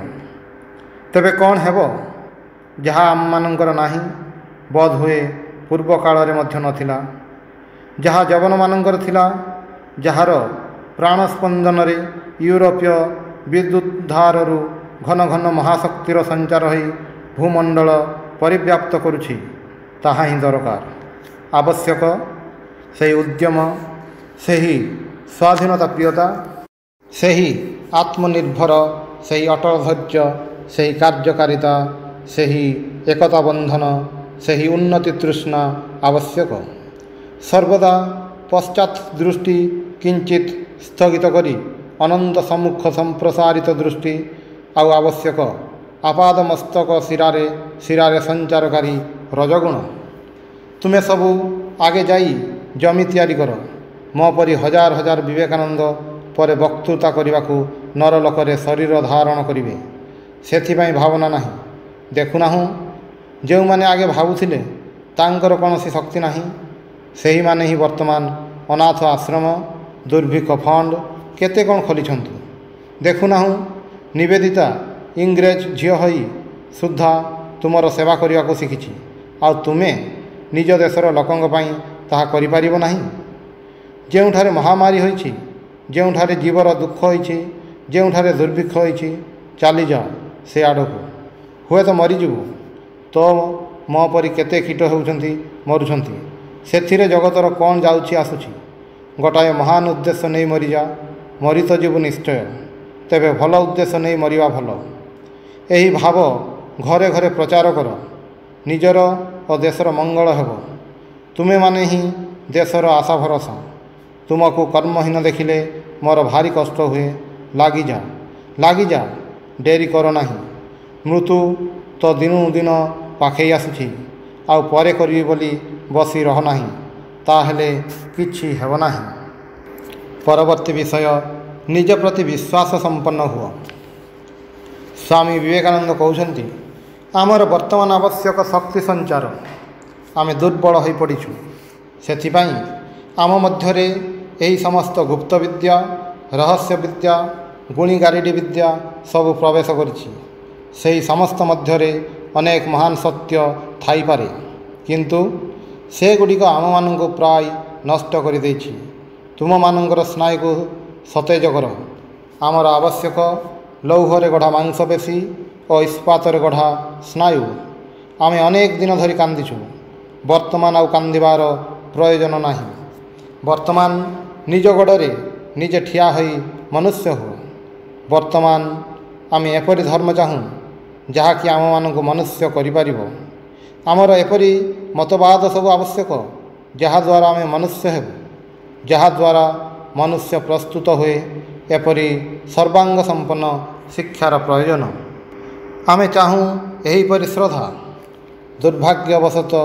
ତେବେ କ'ଣ ହେବ? ଯାହା ଆମମାନଙ୍କର ନାହିଁ, ବୋଧହୁଏ ପୂର୍ବ କାଳରେ ମଧ୍ୟ ନଥିଲା। ଯାହା ଯବନମାନଙ୍କର ଥିଲା, ଯାହାର ପ୍ରାଣସ୍ପନ୍ଦନରେ ୟୁରୋପୀୟ ବିଦ୍ୟୁଦ୍ଧାରରୁ ଘନ ଘନ ମହାଶକ୍ତିର ସଞ୍ଚାର ହୋଇ ଭୂମଣ୍ଡଳ ପରିବ୍ୟାପ୍ତ କରୁଛି, ତାହା ହିଁ ଦରକାର, ଆବଶ୍ୟକ। ସେହି ଉଦ୍ୟମ, ସେହି ସ୍ୱାଧୀନତା ପ୍ରିୟତା, ସେହି ଆତ୍ମନିର୍ଭର, ସେହି ଅଟଳ ଧୈର୍ଯ୍ୟ, ସେହି କାର୍ଯ୍ୟକାରିତା, ସେହି ଏକତା ବନ୍ଧନ, ସେହି ଉନ୍ନତି ତୃଷ୍ଣା ଆବଶ୍ୟକ। ସର୍ବଦା ପଶ୍ଚାତ୍ ଦୃଷ୍ଟି କିଞ୍ଚିତ୍ ସ୍ଥଗିତ କରି ଅନନ୍ତ ସମ୍ମୁଖ ସମ୍ପ୍ରସାରିତ ଦୃଷ୍ଟି ଆଉ ଆବଶ୍ୟକ। ଆପାଦ ମସ୍ତକ ଶିରାରେ ଶିରାରେ ସଞ୍ଚାରକାରୀ ରଜଗୁଣ। ତୁମେ ସବୁ ଆଗେ ଯାଇ ଜମି ତିଆରି କର। ମୋ ପରି ହଜାର ହଜାର ବିବେକାନନ୍ଦ ପରେ ବକ୍ତୃତା କରିବାକୁ ନରଲୋକରେ ଶରୀର ଧାରଣ କରିବେ। ସେଥିପାଇଁ ଭାବନା ନାହିଁ। ଦେଖୁନାହୁଁ, ଯେଉଁମାନେ ଆଗେ ଭାବୁଥିଲେ ତାଙ୍କର କୌଣସି ଶକ୍ତି ନାହିଁ, ସେହିମାନେ ହିଁ ବର୍ତ୍ତମାନ ଅନାଥ ଆଶ୍ରମ, ଦୁର୍ଭିକ୍ଷ ଫଣ୍ଡ କେତେ କ'ଣ ଖୋଲିଛନ୍ତି। ଦେଖୁନାହୁଁ, ନିବେଦିତା ଇଂରେଜ ଝିଅ ହୋଇ ସୁଦ୍ଧା ତୁମର ସେବା କରିବାକୁ ଶିଖିଛି, ଆଉ ତୁମେ ନିଜ ଦେଶର ଲୋକଙ୍କ ପାଇଁ ତାହା କରିପାରିବ ନାହିଁ। ଯେଉଁଠାରେ ମହାମାରୀ ହୋଇଛି, ଯେଉଁଠାରେ ଜୀବର ଦୁଃଖ ହୋଇଛି, ଯେଉଁଠାରେ ଦୁର୍ଭିକ୍ଷ ହୋଇଛି, ଚାଲିଯାଅ ସେ ଆଡ଼କୁ। ହୁଏତ ମରିଯିବୁ। ତ ମୋ ପରି କେତେ କୀଟ ହେଉଛନ୍ତି, ମରୁଛନ୍ତି। ସେଥିରେ ଜଗତର କ'ଣ ଯାଉଛି ଆସୁଛି? ଗୋଟାଏ ମହାନ ଉଦ୍ଦେଶ୍ୟ ନେଇ ମରିଯା। ମରି ତ ଯିବୁ ନିଶ୍ଚୟ, ତେବେ ଭଲ ଉଦ୍ଦେଶ୍ୟ ନେଇ ମରିବା ଭଲ। ଏହି ଭାବ ଘରେ ଘରେ ପ୍ରଚାର କର। ନିଜର ଓ ଦେଶର ମଙ୍ଗଳ ହେବ। ତୁମେମାନେ ହିଁ ଦେଶର ଆଶା ଭରସା। ତୁମକୁ କର୍ମହୀନ ଦେଖିଲେ ମୋର ଭାରି କଷ୍ଟ ହୁଏ। ଲାଗିଯା ଲାଗିଯା, ଡେରି କର ନାହିଁ। ମୃତ୍ୟୁ ତ ଦିନୁ ଦିନ ପାଖେଇ ଆସୁଛି। ଆଉ ପରେ କରିବି ବୋଲି ବସି ରହ ନାହିଁ, ତାହେଲେ କିଛି ହେବ ନାହିଁ। ପରବର୍ତ୍ତୀ ବିଷୟ, ନିଜ ପ୍ରତି ବିଶ୍ୱାସ ସମ୍ପନ୍ନ ହୁଅ। ସ୍ୱାମୀ ବିବେକାନନ୍ଦ କହୁଛନ୍ତି, ଆମର ବର୍ତ୍ତମାନ ଆବଶ୍ୟକ ଶକ୍ତି ସଞ୍ଚାର। ଆମେ ଦୁର୍ବଳ ହୋଇପଡ଼ିଛୁ। ସେଥିପାଇଁ ଆମ ମଧ୍ୟରେ ଏହି ସମସ୍ତ ଗୁପ୍ତ ବିଦ୍ୟା, ରହସ୍ୟ ବିଦ୍ୟା, ଗୁଣିଗାରିଡ଼ି ବିଦ୍ୟା ସବୁ ପ୍ରବେଶ କରିଛି। ସେହି ସମସ୍ତ ମଧ୍ୟରେ ଅନେକ ମହାନ ସତ୍ୟ ଥାଇପାରେ, କିନ୍ତୁ ସେଗୁଡ଼ିକ ଆମମାନଙ୍କୁ ପ୍ରାୟ ନଷ୍ଟ କରିଦେଇଛି। ତୁମମାନଙ୍କର ସ୍ନାୟୁକୁ ସତେଜ କର। ଆମର ଆବଶ୍ୟକ ଲୌହରେ ଗଢ଼ା ମାଂସପେଶୀ ଓ ଇସ୍ପାତରେ ଗଢ଼ା ସ୍ନାୟୁ। ଆମେ ଅନେକ ଦିନ ଧରି କାନ୍ଦିଛୁ। ବର୍ତ୍ତମାନ ଆଉ କାନ୍ଦିବାର ପ୍ରୟୋଜନ ନାହିଁ। ବର୍ତ୍ତମାନ ନିଜ ଗୋଡ଼ରେ ନିଜେ ଠିଆ ହୋଇ ମନୁଷ୍ୟ ହୁଅ। ବର୍ତ୍ତମାନ ଆମେ ଏପରି ଧର୍ମ ଚାହୁଁ ଯାହାକି ଆମମାନଙ୍କୁ ମନୁଷ୍ୟ କରିପାରିବ। ଆମର ଏପରି ମତବାଦ ସବୁ ଆବଶ୍ୟକ ଯାହାଦ୍ୱାରା ଆମେ ମନୁଷ୍ୟ ହେବୁ, ଯାହାଦ୍ୱାରା ମନୁଷ୍ୟ ପ୍ରସ୍ତୁତ ହୁଏ। ଏପରି ସର୍ବାଙ୍ଗ ସମ୍ପନ୍ନ ଶିକ୍ଷାର ପ୍ରୟୋଜନ। ଆମେ ଚାହୁଁ ଏହିପରି ଶ୍ରଦ୍ଧା। ଦୁର୍ଭାଗ୍ୟବଶତଃ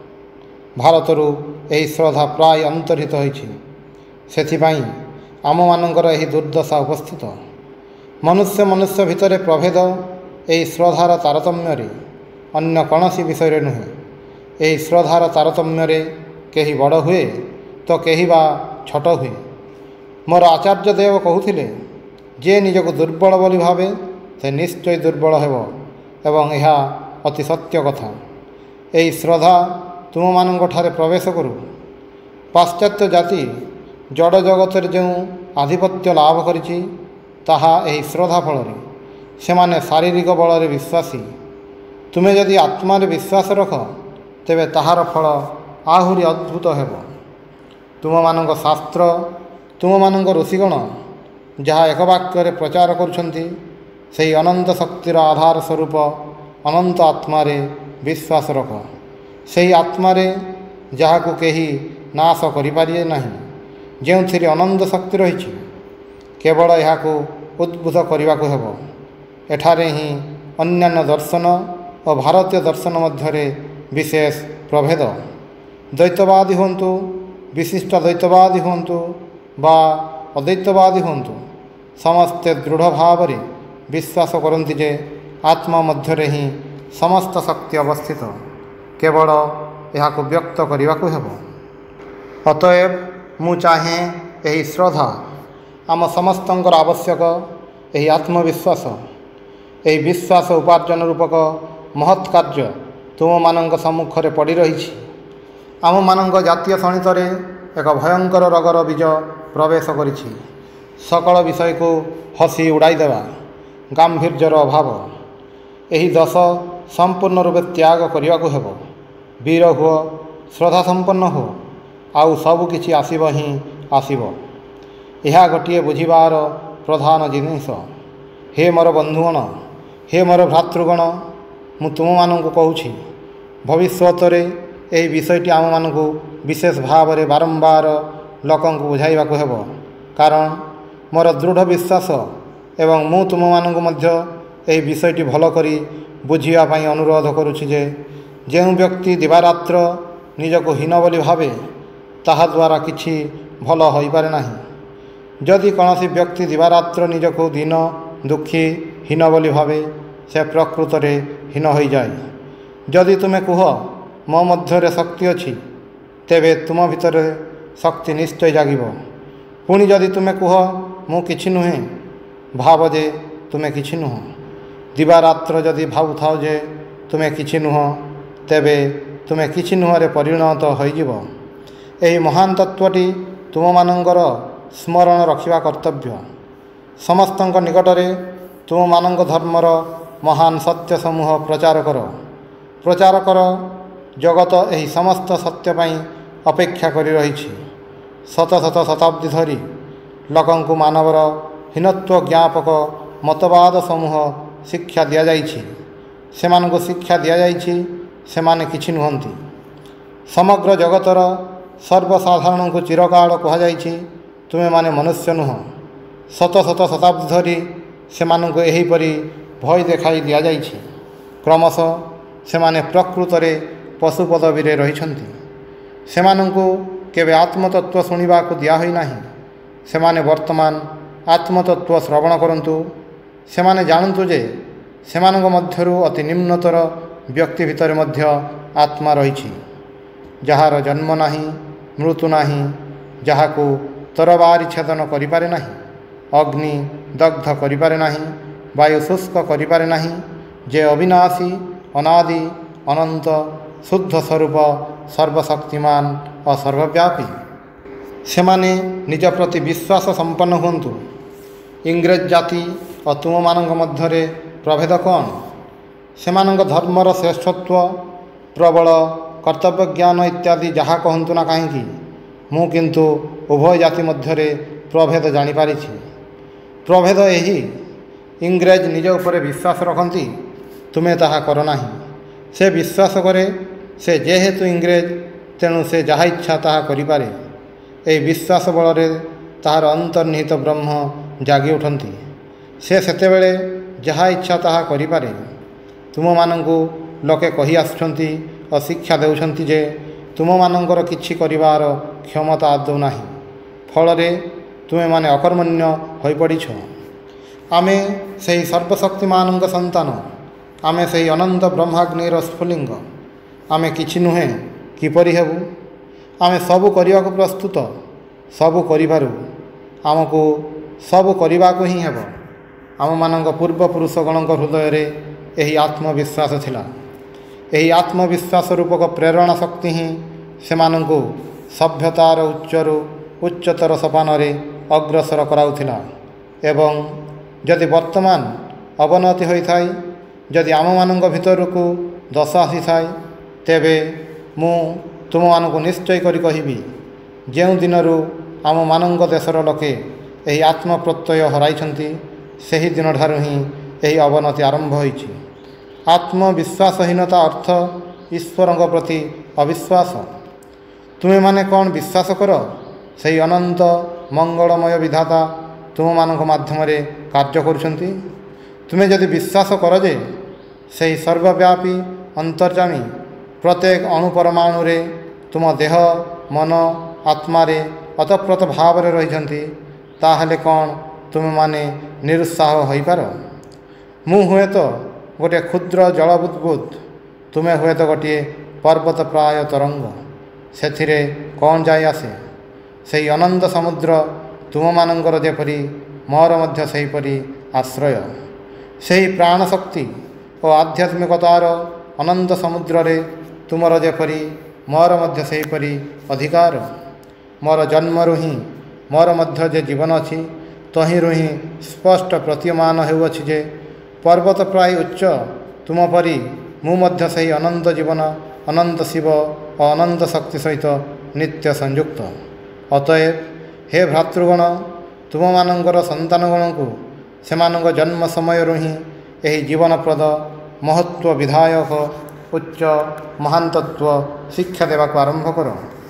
ଭାରତରୁ ଏହି ଶ୍ରଦ୍ଧା ପ୍ରାୟ ଅନ୍ତର୍ହିତ ହୋଇଛି। ସେଥିପାଇଁ ଆମମାନଙ୍କର ଏହି ଦୁର୍ଦ୍ଦଶା ଉପସ୍ଥିତ। ମନୁଷ୍ୟ ମନୁଷ୍ୟ ଭିତରେ ପ୍ରଭେଦ ଏହି ଶ୍ରଦ୍ଧାର ତାରତମ୍ୟରେ, ଅନ୍ୟ କୌଣସି ବିଷୟରେ ନୁହେଁ। ଏହି ଶ୍ରଦ୍ଧାର ତାରତମ୍ୟରେ କେହି ବଡ଼ ହୁଏ ତ କେହି ବା ଛୋଟ ହୁଏ। ମୋର ଆଚାର୍ଯ୍ୟ ଦେବ କହୁଥିଲେ, ଯିଏ ନିଜକୁ ଦୁର୍ବଳ ବୋଲି ଭାବେ ସେ ନିଶ୍ଚୟ ଦୁର୍ବଳ ହେବ, ଏବଂ ଏହା ଅତି ସତ୍ୟ କଥା। ଏହି ଶ୍ରଦ୍ଧା ତୁମମାନଙ୍କଠାରେ ପ୍ରବେଶ କରୁ। ପାଶ୍ଚାତ୍ୟ ଜାତି ଜଡ଼ ଜଗତରେ ଯେଉଁ ଆଧିପତ୍ୟ ଲାଭ କରିଛି, ତାହା ଏହି ଶ୍ରଦ୍ଧା ଫଳରେ। ସେମାନେ ଶାରୀରିକ ବଳରେ ବିଶ୍ୱାସୀ। ତୁମେ ଯଦି ଆତ୍ମାରେ ବିଶ୍ୱାସ ରଖ, ତେବେ ତାହାର ଫଳ ଆହୁରି ଅଦ୍ଭୁତ ହେବ। ତୁମମାନଙ୍କ ଶାସ୍ତ୍ର, ତୁମମାନଙ୍କ ଋଷିଗଣ ଯାହା ଏକ ବାକ୍ୟରେ ପ୍ରଚାର କରୁଛନ୍ତି, ସେହି ଅନନ୍ତ ଶକ୍ତିର ଆଧାର ସ୍ୱରୂପ ଅନନ୍ତ ଆତ୍ମାରେ ବିଶ୍ୱାସ ରଖ। ସେହି ଆତ୍ମାରେ ଯାହାକୁ କେହି ନାଶ କରିପାରିବେ ନାହିଁ, ଯେଉଁଥିରେ ଅନନ୍ତ ଶକ୍ତି ରହିଛି। କେବଳ ଏହାକୁ ଉଦ୍ବୁଦ୍ଧ କରିବାକୁ ହେବ। ଏଠାରେ ହିଁ ଅନ୍ୟାନ୍ୟ ଦର୍ଶନ ଓ ଭାରତୀୟ ଦର୍ଶନ ମଧ୍ୟରେ ବିଶେଷ ପ୍ରଭେଦ। ଦ୍ୱୈତବାଦୀ ହୁଅନ୍ତୁ, ବିଶିଷ୍ଟ ଦ୍ୱୈତବାଦୀ ହୁଅନ୍ତୁ ବା ଅଦ୍ୱୈତବାଦୀ ହୁଅନ୍ତୁ, ସମସ୍ତେ ଦୃଢ଼ ଭାବରେ ବିଶ୍ୱାସ କରନ୍ତି ଯେ ଆତ୍ମା ମଧ୍ୟରେ ହିଁ ସମସ୍ତ ଶକ୍ତି ଅବସ୍ଥିତ। କେବଳ ଏହାକୁ ବ୍ୟକ୍ତ କରିବାକୁ ହେବ। ଅତଏବ ମୁଁ ଚାହେଁ ଏହି ଶ୍ରଦ୍ଧା ଆମ ସମସ୍ତଙ୍କର ଆବଶ୍ୟକ। ଏହି ଆତ୍ମବିଶ୍ୱାସ, ଏହି ବିଶ୍ୱାସ ଉପାର୍ଜନ ରୂପକ ମହତ୍ କାର୍ଯ୍ୟ ତୁମମାନଙ୍କ ସମ୍ମୁଖରେ ପଡ଼ି ରହିଛି। ଆମମାନଙ୍କ ଜାତୀୟ ଶଣିତରେ ଏକ ଭୟଙ୍କର ରୋଗର ବୀଜ ପ୍ରବେଶ କରିଛି। ସକଳ ବିଷୟକୁ ହସି ଉଡ଼ାଇଦେବା, ଗାମ୍ଭୀର୍ଯ୍ୟର ଅଭାବ। ଏହି ଦୋଷ ସମ୍ପୂର୍ଣ୍ଣ ରୂପେ ତ୍ୟାଗ କରିବାକୁ ହେବ। ବୀର ହୁଅ, ଶ୍ରଦ୍ଧା ସମ୍ପନ୍ନ ହୁଅ, ଆଉ ସବୁକିଛି ଆସିବ ହିଁ ଆସିବ। ଏହା ଗୋଟିଏ ବୁଝିବାର ପ୍ରଧାନ ଜିନିଷ। ହେ ମୋର ବନ୍ଧୁଗଣ, ହେ ମୋର ଭ୍ରାତୃଗଣ, ମୁଁ ତୁମମାନଙ୍କୁ କହୁଛି, ଭବିଷ୍ୟତରେ ଏହି ବିଷୟଟି ଆମମାନଙ୍କୁ ବିଶେଷ ଭାବରେ ବାରମ୍ବାର ଲୋକଙ୍କୁ ବୁଝାଇବାକୁ ହେବ। କାରଣ ମୋର ଦୃଢ଼ ବିଶ୍ୱାସ ଏବଂ ମୁଁ ତୁମମାନଙ୍କୁ ମଧ୍ୟ ଏହି ବିଷୟଟି ଭଲ କରି ବୁଝିବା ପାଇଁ ଅନୁରୋଧ କରୁଛି ଯେ ଯେଉଁ ବ୍ୟକ୍ତି ଦିବାରାତ୍ର ନିଜକୁ ହୀନ ବୋଲି ଭାବେ, ତାହାଦ୍ୱାରା କିଛି ଭଲ ହୋଇପାରେ ନାହିଁ। ଯଦି କୌଣସି ବ୍ୟକ୍ତି ଦିବାରାତ୍ର ନିଜକୁ ଦୀନ, ଦୁଃଖୀ, ହୀନ ବୋଲି ଭାବେ, ସେ ପ୍ରକୃତରେ ହୀନ ହୋଇଯାଏ। ଯଦି ତୁମେ କୁହ ମୋ ମଧ୍ୟରେ ଶକ୍ତି ଅଛି, ତେବେ ତୁମ ଭିତରେ ଶକ୍ତି ନିଶ୍ଚୟ ଜାଗିବ। ପୁଣି ଯଦି ତୁମେ କୁହ ମୁଁ କିଛି ନୁହେଁ, ଭାବ ଯେ ତୁମେ କିଛି ନୁହଁ। ଦିବାରାତ୍ର ଯଦି ଭାବୁଥାଅ ଯେ ତୁମେ କିଛି ନୁହଁ, ତେବେ ତୁମେ କିଛି ନୁହଁରେ ପରିଣତ ହୋଇଯିବ। ଏହି ମହାନ ତତ୍ତ୍ୱଟି ତୁମମାନଙ୍କର ସ୍ମରଣ ରଖିବା କର୍ତ୍ତବ୍ୟ। ସମସ୍ତଙ୍କ ନିକଟରେ ତୁମମାନଙ୍କ ଧର୍ମର ମହାନ ସତ୍ୟ ସମୂହ ପ୍ରଚାର କର। ପ୍ରଚାର କର। ଜଗତ ଏହି ସମସ୍ତ ସତ୍ୟ ପାଇଁ ଅପେକ୍ଷା କରି ରହିଛି। ଶତ ଶତ ଶତାବ୍ଦୀ ଧରି ଲୋକଙ୍କୁ ମାନବର ହୀନତ୍ୱ ଜ୍ଞାପକ ମତବାଦ ସମୂହ ଶିକ୍ଷା ଦିଆଯାଇଛି। ସେମାନଙ୍କୁ ଶିକ୍ଷା ଦିଆଯାଇଛି ସେମାନେ କିଛି ନୁହନ୍ତି। ସମଗ୍ର ଜଗତର ସର୍ବସାଧାରଣଙ୍କୁ ଚିରକାଳ କୁହାଯାଇଛି ତୁମେମାନେ ମନୁଷ୍ୟ ନୁହଁ। ଶତ ଶତ ଶତାବ୍ଦୀ ଧରି ସେମାନଙ୍କୁ ଏହିପରି ଭୟ ଦେଖାଇ ଦିଆଯାଇଛି। କ୍ରମଶଃ ସେମାନେ ପ୍ରକୃତରେ ପଶୁ ପଦବୀରେ ରହିଛନ୍ତି। ସେମାନଙ୍କୁ କେବେ ଆତ୍ମତତ୍ତ୍ୱ ଶୁଣିବାକୁ ଦିଆହୋଇନାହିଁ। ସେମାନେ ବର୍ତ୍ତମାନ ଆତ୍ମତତ୍ତ୍ୱ ଶ୍ରବଣ କରନ୍ତୁ। ସେମାନେ ଜାଣନ୍ତୁ ଯେ ସେମାନଙ୍କ ମଧ୍ୟରୁ ଅତି ନିମ୍ନତର ବ୍ୟକ୍ତି ଭିତରେ ମଧ୍ୟ ଆତ୍ମା ରହିଛି, ଯାହାର ଜନ୍ମ ନାହିଁ, ମୃତ୍ୟୁ ନାହିଁ, ଯାହାକୁ ତରବାରୀ ଛେଦନ କରିପାରେ ନାହିଁ, ଅଗ୍ନି ଦଗ୍ଧ କରିପାରେ ନାହିଁ, ବାୟୁ ଶୁଷ୍କ କରିପାରେ ନାହିଁ, ଯେ ଅବିନାଶୀ, ଅନାଦି, ଅନନ୍ତ, ଶୁଦ୍ଧ ସ୍ୱରୂପ, ସର୍ବଶକ୍ତିମାନ ଓ ସର୍ବବ୍ୟାପୀ। ସେମାନେ ନିଜ ପ୍ରତି ବିଶ୍ୱାସ ସମ୍ପନ୍ନ ହୁଅନ୍ତୁ। ଇଂରେଜ ଜାତି ଓ ତୁମମାନଙ୍କ ମଧ୍ୟରେ ପ୍ରଭେଦ କ'ଣ? ସେମାନଙ୍କ ଧର୍ମର ଶ୍ରେଷ୍ଠତ୍ୱ, ପ୍ରବଳ କର୍ତ୍ତବ୍ୟ ଜ୍ଞାନ ଇତ୍ୟାଦି ଯାହା କହନ୍ତୁ ନା କାହିଁକି, ମୁଁ କିନ୍ତୁ ଉଭୟ ଜାତି ମଧ୍ୟରେ ପ୍ରଭେଦ ଜାଣିପାରିଛି। ପ୍ରଭେଦ ଏହି, ଇଂରେଜ ନିଜ ଉପରେ ବିଶ୍ୱାସ ରଖନ୍ତି, ତୁମେ ତାହା କର ନାହିଁ। ସେ ବିଶ୍ୱାସ କରେ ସେ ଯେହେତୁ ଇଂରେଜ, ତେଣୁ ସେ ଯାହା ଇଚ୍ଛା ତାହା କରିପାରେ। ଏହି ବିଶ୍ୱାସ ବଳରେ ତାହାର ଅନ୍ତର୍ନିହିତ ବ୍ରହ୍ମ ଜାଗି ଉଠନ୍ତି। ସେ ସେତେବେଳେ ଯାହା ଇଚ୍ଛା ତାହା କରିପାରେ। ତୁମମାନଙ୍କୁ ଲୋକେ କହି ଆସୁଛନ୍ତି ଓ ଶିକ୍ଷା ଦେଉଛନ୍ତି ଯେ ତୁମମାନଙ୍କର କିଛି କରିବାର କ୍ଷମତା ଆଦୌ ନାହିଁ, ଫଳରେ ତୁମେମାନେ ଅକର୍ମଣ୍ୟ ହୋଇପଡ଼ିଛ। ଆମେ ସେହି ସର୍ବଶକ୍ତିମାନଙ୍କ ସନ୍ତାନ। ଆମେ ସେହି ଅନନ୍ତ ବ୍ରହ୍ମାଗ୍ନିର ସ୍ଫୁଲିଙ୍ଗ। ଆମେ କିଛି ନୁହେଁ, କିପରି ହେବୁ? ଆମେ ସବୁ କରିବାକୁ ପ୍ରସ୍ତୁତ, ସବୁ କରିପାରୁ। ଆମକୁ ସବୁ କରିବାକୁ ହିଁ ହେବ। ଆମମାନଙ୍କ ପୂର୍ବପୁରୁଷଗଣଙ୍କ ହୃଦୟରେ ଏହି ଆତ୍ମବିଶ୍ୱାସ ଥିଲା। ଏହି ଆତ୍ମବିଶ୍ୱାସ ରୂପକ ପ୍ରେରଣା ଶକ୍ତି ହିଁ ସେମାନଙ୍କୁ ସଭ୍ୟତାର ଉଚ୍ଚରୁ ଉଚ୍ଚତର ସୋପାନରେ ଅଗ୍ରସର କରାଉଥିଲା। ଏବଂ ଯଦି ବର୍ତ୍ତମାନ ଅବନତି ହୋଇଥାଏ, ଯଦି ଆମମାନଙ୍କ ଭିତରକୁ ଦୋଷ ଆସିଥାଏ, ତେବେ ମୁଁ ତୁମମାନଙ୍କୁ ନିଶ୍ଚୟ କରି କହିବି, ଯେଉଁ ଦିନରୁ ଆମମାନଙ୍କ ଦେଶର ଲୋକେ ଏହି ଆତ୍ମପ୍ରତ୍ୟୟ ହରାଇଛନ୍ତି, ସେହି ଦିନଠାରୁ ହିଁ ଏହି ଅବନତି ଆରମ୍ଭ ହୋଇଛି। ଆତ୍ମବିଶ୍ୱାସହୀନତା ଅର୍ଥ ଈଶ୍ୱରଙ୍କ ପ୍ରତି ଅବିଶ୍ୱାସ। ତୁମେମାନେ କ'ଣ ବିଶ୍ୱାସ କର ସେହି ଅନନ୍ତ ମଙ୍ଗଳମୟ ବିଧାତା ତୁମମାନଙ୍କ ମାଧ୍ୟମରେ କାର୍ଯ୍ୟ କରୁଛନ୍ତି? ତୁମେ ଯଦି ବିଶ୍ୱାସ କର ଯେ ସେହି ସର୍ବବ୍ୟାପୀ ଅନ୍ତର୍ଯାମୀ ପ୍ରତ୍ୟେକ ଅଣୁପରମାଣୁରେ ତୁମ ଦେହ, ମନ, ଆତ୍ମାରେ ଅତପ୍ରତ ଭାବରେ ରହିଛନ୍ତି, ତାହେଲେ କ'ଣ ତୁମେମାନେ ନିରୁତ୍ସାହ ହୋଇପାର? ମୁଁ ହୁଏତ ଗୋଟିଏ କ୍ଷୁଦ୍ର ଜଳ ବୁଦ୍ବୁଦ, ତୁମେ ହୁଏତ ଗୋଟିଏ ପର୍ବତ ପ୍ରାୟ ତରଙ୍ଗ। ସେଥିରେ କ'ଣ ଯାଇ ଆସେ? ସେହି ଅନନ୍ତ ସମୁଦ୍ର ତୁମମାନଙ୍କର ଯେପରି, ମୋର ମଧ୍ୟ ସେହିପରି ଆଶ୍ରୟ। ସେହି ପ୍ରାଣଶକ୍ତି ଓ ଆଧ୍ୟାତ୍ମିକତାର ଅନନ୍ତ ସମୁଦ୍ରରେ ତୁମର ଯେପରି, ମୋର ମଧ୍ୟ ସେହିପରି ଅଧିକାର। ମୋର ଜନ୍ମରୁ ହିଁ ମୋର ମଧ୍ୟ ଯେ ଜୀବନ ଅଛି, ତହିଁରୁ ହିଁ ସ୍ପଷ୍ଟ ପ୍ରତୀୟମାନ ହେଉଅଛି ଯେ ପର୍ବତ ପ୍ରାୟ ଉଚ୍ଚ, ତୁମ ପରି ମୁଁ ମଧ୍ୟ ସେହି ଅନନ୍ତ ଜୀବନ, ଅନନ୍ତ ଶିବ ଓ ଅନନ୍ତ ଶକ୍ତି ସହିତ ନିତ୍ୟ ସଂଯୁକ୍ତ। ଅତଏବ ହେ ଭ୍ରାତୃଗଣ, ତୁମମାନଙ୍କର ସନ୍ତାନଗଣଙ୍କୁ ସେମାନଙ୍କ ଜନ୍ମ ସମୟରୁ ହିଁ ଏହି ଜୀବନପ୍ରଦ ମହତ୍ତ୍ୱ ବିଧାୟକ ଉଚ୍ଚ ମହାନ ତତ୍ତ୍ୱ ଶିକ୍ଷା ଦେବାକୁ ଆରମ୍ଭ କର।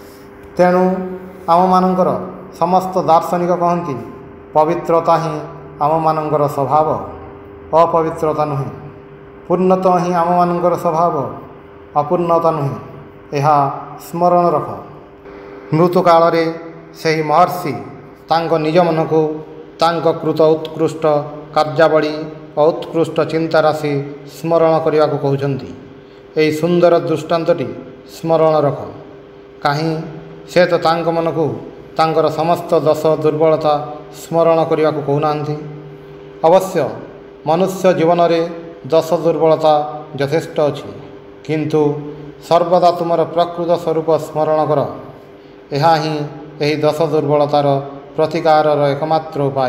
ତେଣୁ ଆମମାନଙ୍କର ସମସ୍ତ ଦାର୍ଶନିକ କହନ୍ତି, ପବିତ୍ରତା ହିଁ ଆମମାନଙ୍କର ସ୍ୱଭାବ, ଅପବିତ୍ରତା ନୁହେଁ। ପୂର୍ଣ୍ଣତା ହିଁ ଆମମାନଙ୍କର ସ୍ୱଭାବ, ଅପୂର୍ଣ୍ଣତା ନୁହେଁ। ଏହା ସ୍ମରଣ ରଖ। ମୃତ୍ୟୁକାଳରେ ସେହି ମହର୍ଷି ତାଙ୍କ ନିଜ ମନକୁ ତାଙ୍କ କୃତ ଉତ୍କୃଷ୍ଟ କାର୍ଯ୍ୟାବଳୀ ଓ ଉତ୍କୃଷ୍ଟ ଚିନ୍ତାରାଶି ସ୍ମରଣ କରିବାକୁ କହୁଛନ୍ତି। ଏହି ସୁନ୍ଦର ଦୃଷ୍ଟାନ୍ତଟି ସ୍ମରଣ ରଖ। କାହିଁ ସେ ତ ତାଙ୍କ ମନକୁ ତାଙ୍କର ସମସ୍ତ ଦୋଷ ଦୁର୍ବଳତା ସ୍ମରଣ କରିବାକୁ କହୁନାହାନ୍ତି। ଅବଶ୍ୟ ମନୁଷ୍ୟ ଜୀବନରେ ଦୋଷ ଦୁର୍ବଳତା ଯଥେଷ୍ଟ ଅଛି, କିନ୍ତୁ ସର୍ବଦା ତୁମର ପ୍ରକୃତ ସ୍ୱରୂପ ସ୍ମରଣ କର। ଏହା ହିଁ ଏହି ଦୋଷ ଦୁର୍ବଳତାର ପ୍ରତିକାରର ଏକମାତ୍ର ଉପାୟ।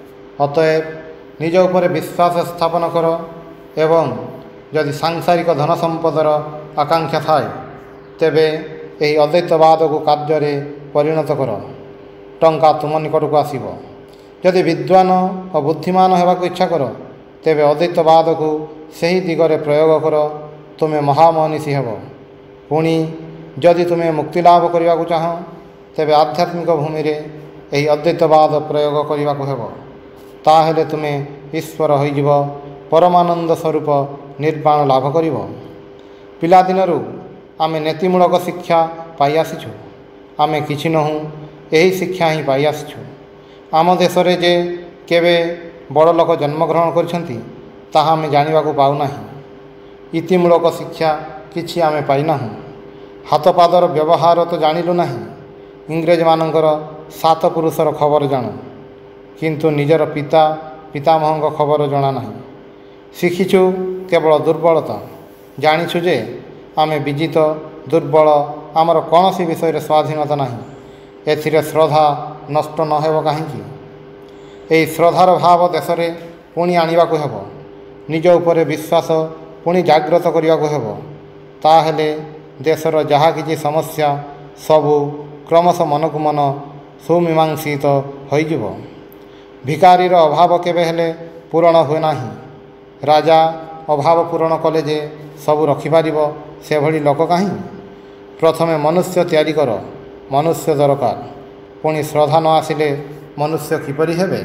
ଅତଏବ ନିଜ ଉପରେ ବିଶ୍ୱାସ ସ୍ଥାପନ କର ଏବଂ ଯଦି ସାଂସାରିକ ଧନ ସମ୍ପଦର ଆକାଂକ୍ଷା ଥାଏ, ତେବେ ଏହି ଅଦ୍ୱୈତବାଦକୁ କାର୍ଯ୍ୟରେ ପରିଣତ କର। ଟଙ୍କା ତୁମ ନିକଟକୁ ଆସିବ। ଯଦି ବିଦ୍ୱାନ ଓ ବୁଦ୍ଧିମାନ ହେବାକୁ ଇଚ୍ଛା କର, ତେବେ ଅଦ୍ୱୈତବାଦକୁ ସେହି ଦିଗରେ ପ୍ରୟୋଗ କର, ତୁମେ ମହାମନୀଷୀ ହେବ। ପୁଣି ଯଦି ତୁମେ ମୁକ୍ତିଲାଭ କରିବାକୁ ଚାହଁ, ତେବେ ଆଧ୍ୟାତ୍ମିକ ଭୂମିରେ ଏହି ଅଦ୍ୱୈତବାଦ ପ୍ରୟୋଗ କରିବାକୁ ହେବ। ତାହେଲେ ତୁମେ ଈଶ୍ୱର ହୋଇଯିବ, ପରମାନନ୍ଦ ସ୍ୱରୂପ ନିର୍ବାଣ ଲାଭ କରିବ। ପିଲାଦିନରୁ ଆମେ ନୀତିମୂଳକ ଶିକ୍ଷା ପାଇ ଆସିଛୁ। ଆମେ କିଛି ନୋହୁଁ, ଏହି ଶିକ୍ଷା ହିଁ ପାଇ ଆସିଛୁ। ଆମ ଦେଶରେ ଯେ କେବେ ବଡ଼ ଲୋକ ଜନ୍ମଗ୍ରହଣ କରିଛନ୍ତି ତାହା ଆମେ ଜାଣିବାକୁ ପାଉନାହିଁ। ଇତିମୂଳକ ଶିକ୍ଷା କିଛି ଆମେ ପାଇନାହୁଁ। ହାତ ପାଦର ବ୍ୟବହାର ତ ଜାଣିଲୁ ନାହିଁ। ଇଂରେଜମାନଙ୍କର ସାତ ପୁରୁଷର ଖବର ଜାଣୁ, କିନ୍ତୁ ନିଜର ପିତା ପିତାମହଙ୍କ ଖବର ଜଣା ନାହିଁ। ଶିଖିଛୁ କେବଳ ଦୁର୍ବଳତା। ଜାଣିଛୁ ଯେ ଆମେ ବିଜିତ, ଦୁର୍ବଳ, ଆମର କୌଣସି ବିଷୟରେ ସ୍ୱାଧୀନତା ନାହିଁ। ଏଥିରେ ଶ୍ରଦ୍ଧା ନଷ୍ଟ ନ ହେବ କାହିଁକି? ଏହି ଶ୍ରଦ୍ଧାର ଭାବ ଦେଶରେ ପୁଣି ଆଣିବାକୁ ହେବ। ନିଜ ଉପରେ ବିଶ୍ୱାସ ପୁଣି ଜାଗ୍ରତ କରିବାକୁ ହେବ। ତାହେଲେ ଦେଶର ଯାହା କିଛି ସମସ୍ୟା ସବୁ କ୍ରମଶଃ ମନକୁ ମନ ସୁମୀମାଂସିତ ହୋଇଯିବ। ଭିକାରୀର ଅଭାବ କେବେ ହେଲେ ପୂରଣ ହୁଏ ନାହିଁ। ରାଜା ଅଭାବ ପୂରଣ କଲେ ଯେ ସବୁ ରଖିପାରିବ, ସେଭଳି ଲୋକ କାହିଁ? ପ୍ରଥମେ ମନୁଷ୍ୟ ତିଆରି କର। ମନୁଷ୍ୟ ଦରକାର। ପୁଣି ଶ୍ରଦ୍ଧା ନ ଆସିଲେ ମନୁଷ୍ୟ କିପରି ହେବେ?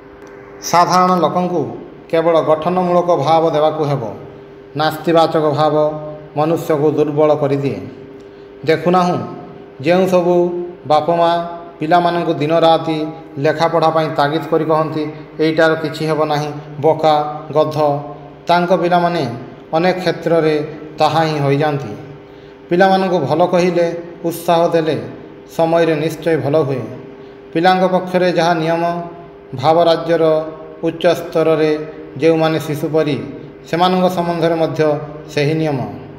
ସାଧାରଣ ଲୋକଙ୍କୁ କେବଳ ଗଠନମୂଳକ ଭାବ ଦେବାକୁ ହେବ। ନାସ୍ତିବାଚକ ଭାବ ମନୁଷ୍ୟକୁ ଦୁର୍ବଳ କରିଦିଏ। ଦେଖୁନାହୁଁ, ଯେଉଁ ସବୁ ବାପ ମା ପିଲାମାନଙ୍କୁ ଦିନ ରାତି ଲେଖାପଢ଼ା ପାଇଁ ତାଗିଦ କରି କହନ୍ତି, ଏଇଟାର କିଛି ହେବ ନାହିଁ, ବୋକା ଗଧ, ତାଙ୍କ ପିଲାମାନେ ଅନେକ କ୍ଷେତ୍ରରେ ତାହା ହିଁ ହୋଇଯାନ୍ତି। ପିଲାମାନଙ୍କୁ ଭଲ କହିଲେ, ଉତ୍ସାହ ଦେଲେ ସମୟରେ ନିଶ୍ଚୟ ଭଲ ହୁଏ। ପିଲାଙ୍କ ପକ୍ଷରେ ଯାହା ନିୟମ, ଭାବ ରାଜ୍ୟର ଉଚ୍ଚ ସ୍ତରରେ ଯେଉଁମାନେ ଶିଶୁ ପରି, ସେମାନଙ୍କ ସମ୍ବନ୍ଧରେ ମଧ୍ୟ ସେହି ନିୟମ।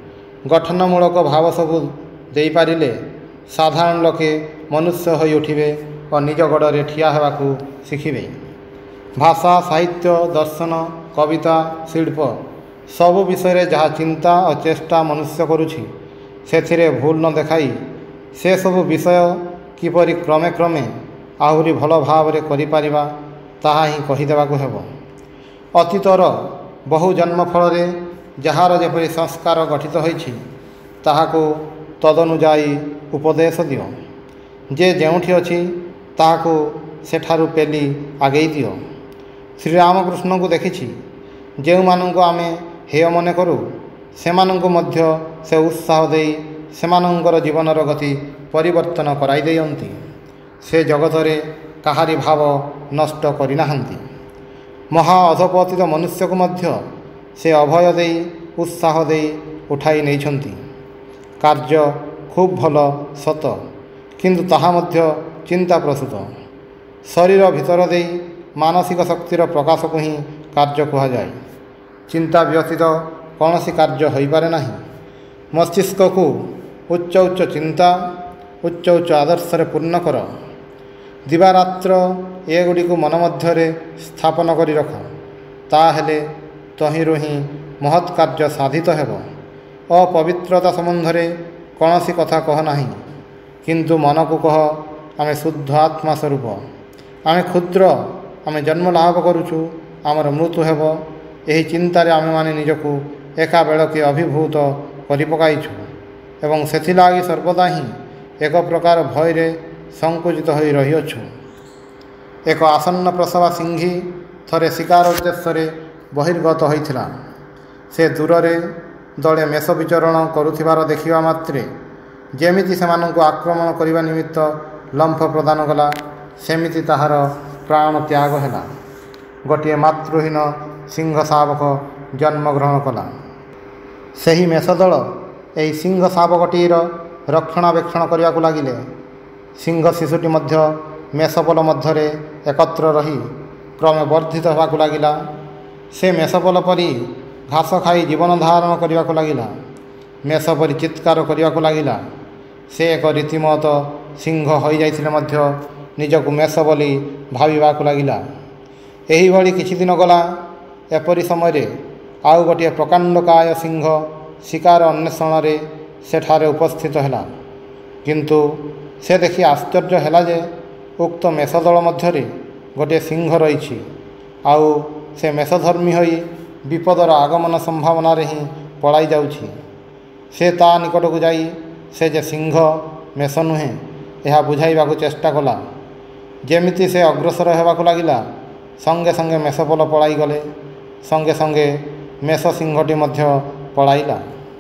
ଗଠନମୂଳକ ଭାବ ସବୁ ଦେଇପାରିଲେ ସାଧାରଣ ଲୋକେ ମନୁଷ୍ୟ ହୋଇ ଉଠିବେ ଓ ନିଜ ଗୋଡ଼ରେ ଠିଆ ହେବାକୁ ଶିଖିବେ। ଭାଷା, ସାହିତ୍ୟ, ଦର୍ଶନ, କବିତା, ଶିଳ୍ପ ସବୁ ବିଷୟରେ ଯାହା ଚିନ୍ତା ଓ ଚେଷ୍ଟା ମନୁଷ୍ୟ କରୁଛି, ସେଥିରେ ଭୁଲ ନ ଦେଖାଇ ସେସବୁ ବିଷୟ କିପରି କ୍ରମେ କ୍ରମେ ଆହୁରି ଭଲ ଭାବରେ କରିପାରିବା ତାହା ହିଁ କହିଦେବାକୁ ହେବ। ଅତୀତର ବହୁ ଜନ୍ମ ଫଳରେ ଯାହାର ଯେପରି ସଂସ୍କାର ଗଠିତ ହୋଇଛି, ତାହାକୁ ତଦନୁଯାୟୀ ଉପଦେଶ ଦିଅ। ଯେ ଯେଉଁଠି ଅଛି ତାହାକୁ ସେଠାରୁ ପେଲି ଆଗେଇ ଦିଅ। ଶ୍ରୀରାମକୃଷ୍ଣଙ୍କୁ ଦେଖିଛି, ଯେଉଁମାନଙ୍କୁ ଆମେ ହେୟ ମନେ କରୁ, ସେମାନଙ୍କୁ ମଧ୍ୟ ସେ ଉତ୍ସାହ ଦେଇ ସେମାନଙ୍କର ଜୀବନର ଗତି ପରିବର୍ତ୍ତନ କରାଇ ଦିଅନ୍ତି। ସେ ଜଗତରେ କାହାରି ଭାବ ନଷ୍ଟ କରିନାହାନ୍ତି। ମହା ଅଧପତିତ ମନୁଷ୍ୟକୁ ମଧ୍ୟ ସେ ଅଭୟ ଦେଇ ଉତ୍ସାହ ଦେଇ ଉଠାଇ ନେଇଛନ୍ତି। କାର୍ଯ୍ୟ ଖୁବ୍ ଭଲ ସତ, କିନ୍ତୁ ତାହା ମଧ୍ୟ ଚିନ୍ତାପ୍ରସୂତ। ଶରୀର ଭିତର ଦେଇ ମାନସିକ ଶକ୍ତିର ପ୍ରକାଶକୁ ହିଁ କାର୍ଯ୍ୟ କୁହାଯାଏ। ଚିନ୍ତା ବ୍ୟତୀତ କୌଣସି କାର୍ଯ୍ୟ ହୋଇପାରେ ନାହିଁ। ମସ୍ତିଷ୍କକୁ ଉଚ୍ଚ ଉଚ୍ଚ ଚିନ୍ତା, ଉଚ୍ଚ ଉଚ୍ଚ ଆଦର୍ଶରେ ପୂର୍ଣ୍ଣ କର। ଦିବାରାତ୍ର ଏଗୁଡ଼ିକୁ ମନ ମଧ୍ୟରେ ସ୍ଥାପନ କରି ରଖ। ତାହେଲେ ତହିଁରୁ ହିଁ ମହତ୍ କାର୍ଯ୍ୟ ସାଧିତ ହେବ। ଅପବିତ୍ରତା ସମ୍ବନ୍ଧରେ କୌଣସି କଥା କହ ନାହିଁ, କିନ୍ତୁ ମନକୁ କହ, ଆମେ ଶୁଦ୍ଧ ଆତ୍ମା ସ୍ୱରୂପ, ଆମେ କ୍ଷୁଦ୍ର, ଆମେ ଜନ୍ମ ଲାଭ କରୁଛୁ, ଆମର ମୃତ୍ୟୁ ହେବ। ଏହି ଚିନ୍ତାରେ ଆମେମାନେ ନିଜକୁ ଏକାବେଳକେ ଅଭିଭୂତ କରି ପକାଇଛୁ ଏବଂ ସେଥିଲାଗି ସର୍ବଦା ହିଁ ଏକ ପ୍ରକାର ଭୟରେ ସଙ୍କୁଚିତ ହୋଇ ରହିଅଛୁ। ଏକ ଆସନ୍ନ ପ୍ରସବା ସିଂହୀ ଥରେ ଶିକାର ଉଦ୍ଦେଶ୍ୟରେ ବହିର୍ଗତ ହୋଇଥିଲା। ସେ ଦୂରରେ ଦଳେ ମେଷ ବିଚରଣ କରୁଥିବାର ଦେଖିବା ମାତ୍ରେ ଯେମିତି ସେମାନଙ୍କୁ ଆକ୍ରମଣ କରିବା ନିମିତ୍ତ ଲମ୍ଫ ପ୍ରଦାନ କଲା, ସେମିତି ତାହାର ପ୍ରାଣ ତ୍ୟାଗ ହେଲା। ଗୋଟିଏ ମାତୃହୀନ ସିଂହ ଶାବକ ଜନ୍ମଗ୍ରହଣ କଲା। ସେହି ମେଷଦଳ ଏହି ସିଂହ ଶାବକଟିର ରକ୍ଷଣାବେକ୍ଷଣ କରିବାକୁ ଲାଗିଲେ। ସିଂହ ଶିଶୁଟି ମଧ୍ୟ ମେଷପଲ ମଧ୍ୟରେ ଏକତ୍ର ରହି କ୍ରମେ ବର୍ଦ୍ଧିତ ହେବାକୁ ଲାଗିଲା। ସେ ମେଷପଲ ପରି ଘାସ ଖାଇ ଜୀବନ ଧାରଣ କରିବାକୁ ଲାଗିଲା। ମେଷ ପରି ଚିତ୍କାର କରିବାକୁ ଲାଗିଲା। ସେ ଏକ ରୀତିମତ ସିଂହ ହୋଇଯାଇଥିଲେ ମଧ୍ୟ ନିଜକୁ ମେଷ ବୋଲି ଭାବିବାକୁ ଲାଗିଲା। ଏହିଭଳି କିଛି ଦିନ ଗଲା। ଏପରି ସମୟରେ ଆଉ ଗୋଟିଏ ପ୍ରକାଣ୍ଡକାୟ ସିଂହ ଶିକାର ଅନ୍ୱେଷଣରେ ସେଠାରେ ଉପସ୍ଥିତ ହେଲା। କିନ୍ତୁ ସେ ଦେଖି ଆଶ୍ଚର୍ଯ୍ୟ ହେଲା ଯେ ଉକ୍ତ ମେଷଦଳ ମଧ୍ୟରେ ଗୋଟିଏ ସିଂହ ରହିଛି, ଆଉ ସେ ମେଷଧର୍ମୀ ହୋଇ ବିପଦର ଆଗମନ ସମ୍ଭାବନାରେ ହିଁ ପଳାଇ ଯାଉଛି। ସେ ତା ନିକଟକୁ ଯାଇ ସେ ଯେ ସିଂହ, ମେଷ ନୁହେଁ, ଏହା ବୁଝାଇବାକୁ ଚେଷ୍ଟା କଲା। ଯେମିତି ସେ ଅଗ୍ରସର ହେବାକୁ ଲାଗିଲା, ସଙ୍ଗେ ସଙ୍ଗେ ମେଷପଲ ପଳାଇଗଲେ। ସଙ୍ଗେ ସଙ୍ଗେ ମେଷ ସିଂହଟି ମଧ୍ୟ ପଳାଇଲା।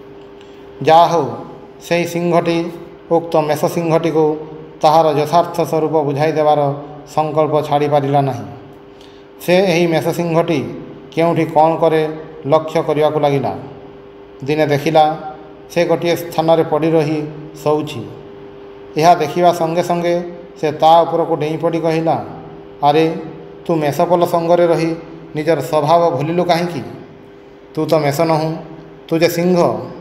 ଯାହା ହେଉ, ସେହି ସିଂହଟି ଉକ୍ତ ମେଷ ସିଂହଟିକୁ ତାହାର ଯଥାର୍ଥ ସ୍ୱରୂପ ବୁଝାଇ ଦେବାର ସଂକଳ୍ପ ଛାଡ଼ି ପାରିଲା ନାହିଁ। ସେ ଏହି ମେଷ ସିଂହଟି କେଉଁଠି କ'ଣ କରେ ଲକ୍ଷ୍ୟ କରିବାକୁ ଲାଗିଲା। ଦିନେ ଦେଖିଲା ସେ ଗୋଟିଏ ସ୍ଥାନରେ ପଡ଼ି ରହି ଶୋଉଛି। ଏହା ଦେଖିବା ସଙ୍ଗେ ସଙ୍ଗେ ସେ ତା ଉପରକୁ ଡେଇଁ ପଡ଼ି କହିଲା, ଆରେ ତୁ ମେଷପଲ ସଙ୍ଗରେ ରହି ନିଜର ସ୍ୱଭାବ ଭୁଲିଲୁ କାହିଁକି? ତୁ ତ ମେଷ ନହୁଁ, ତୁ ଯେ ସିଂହ।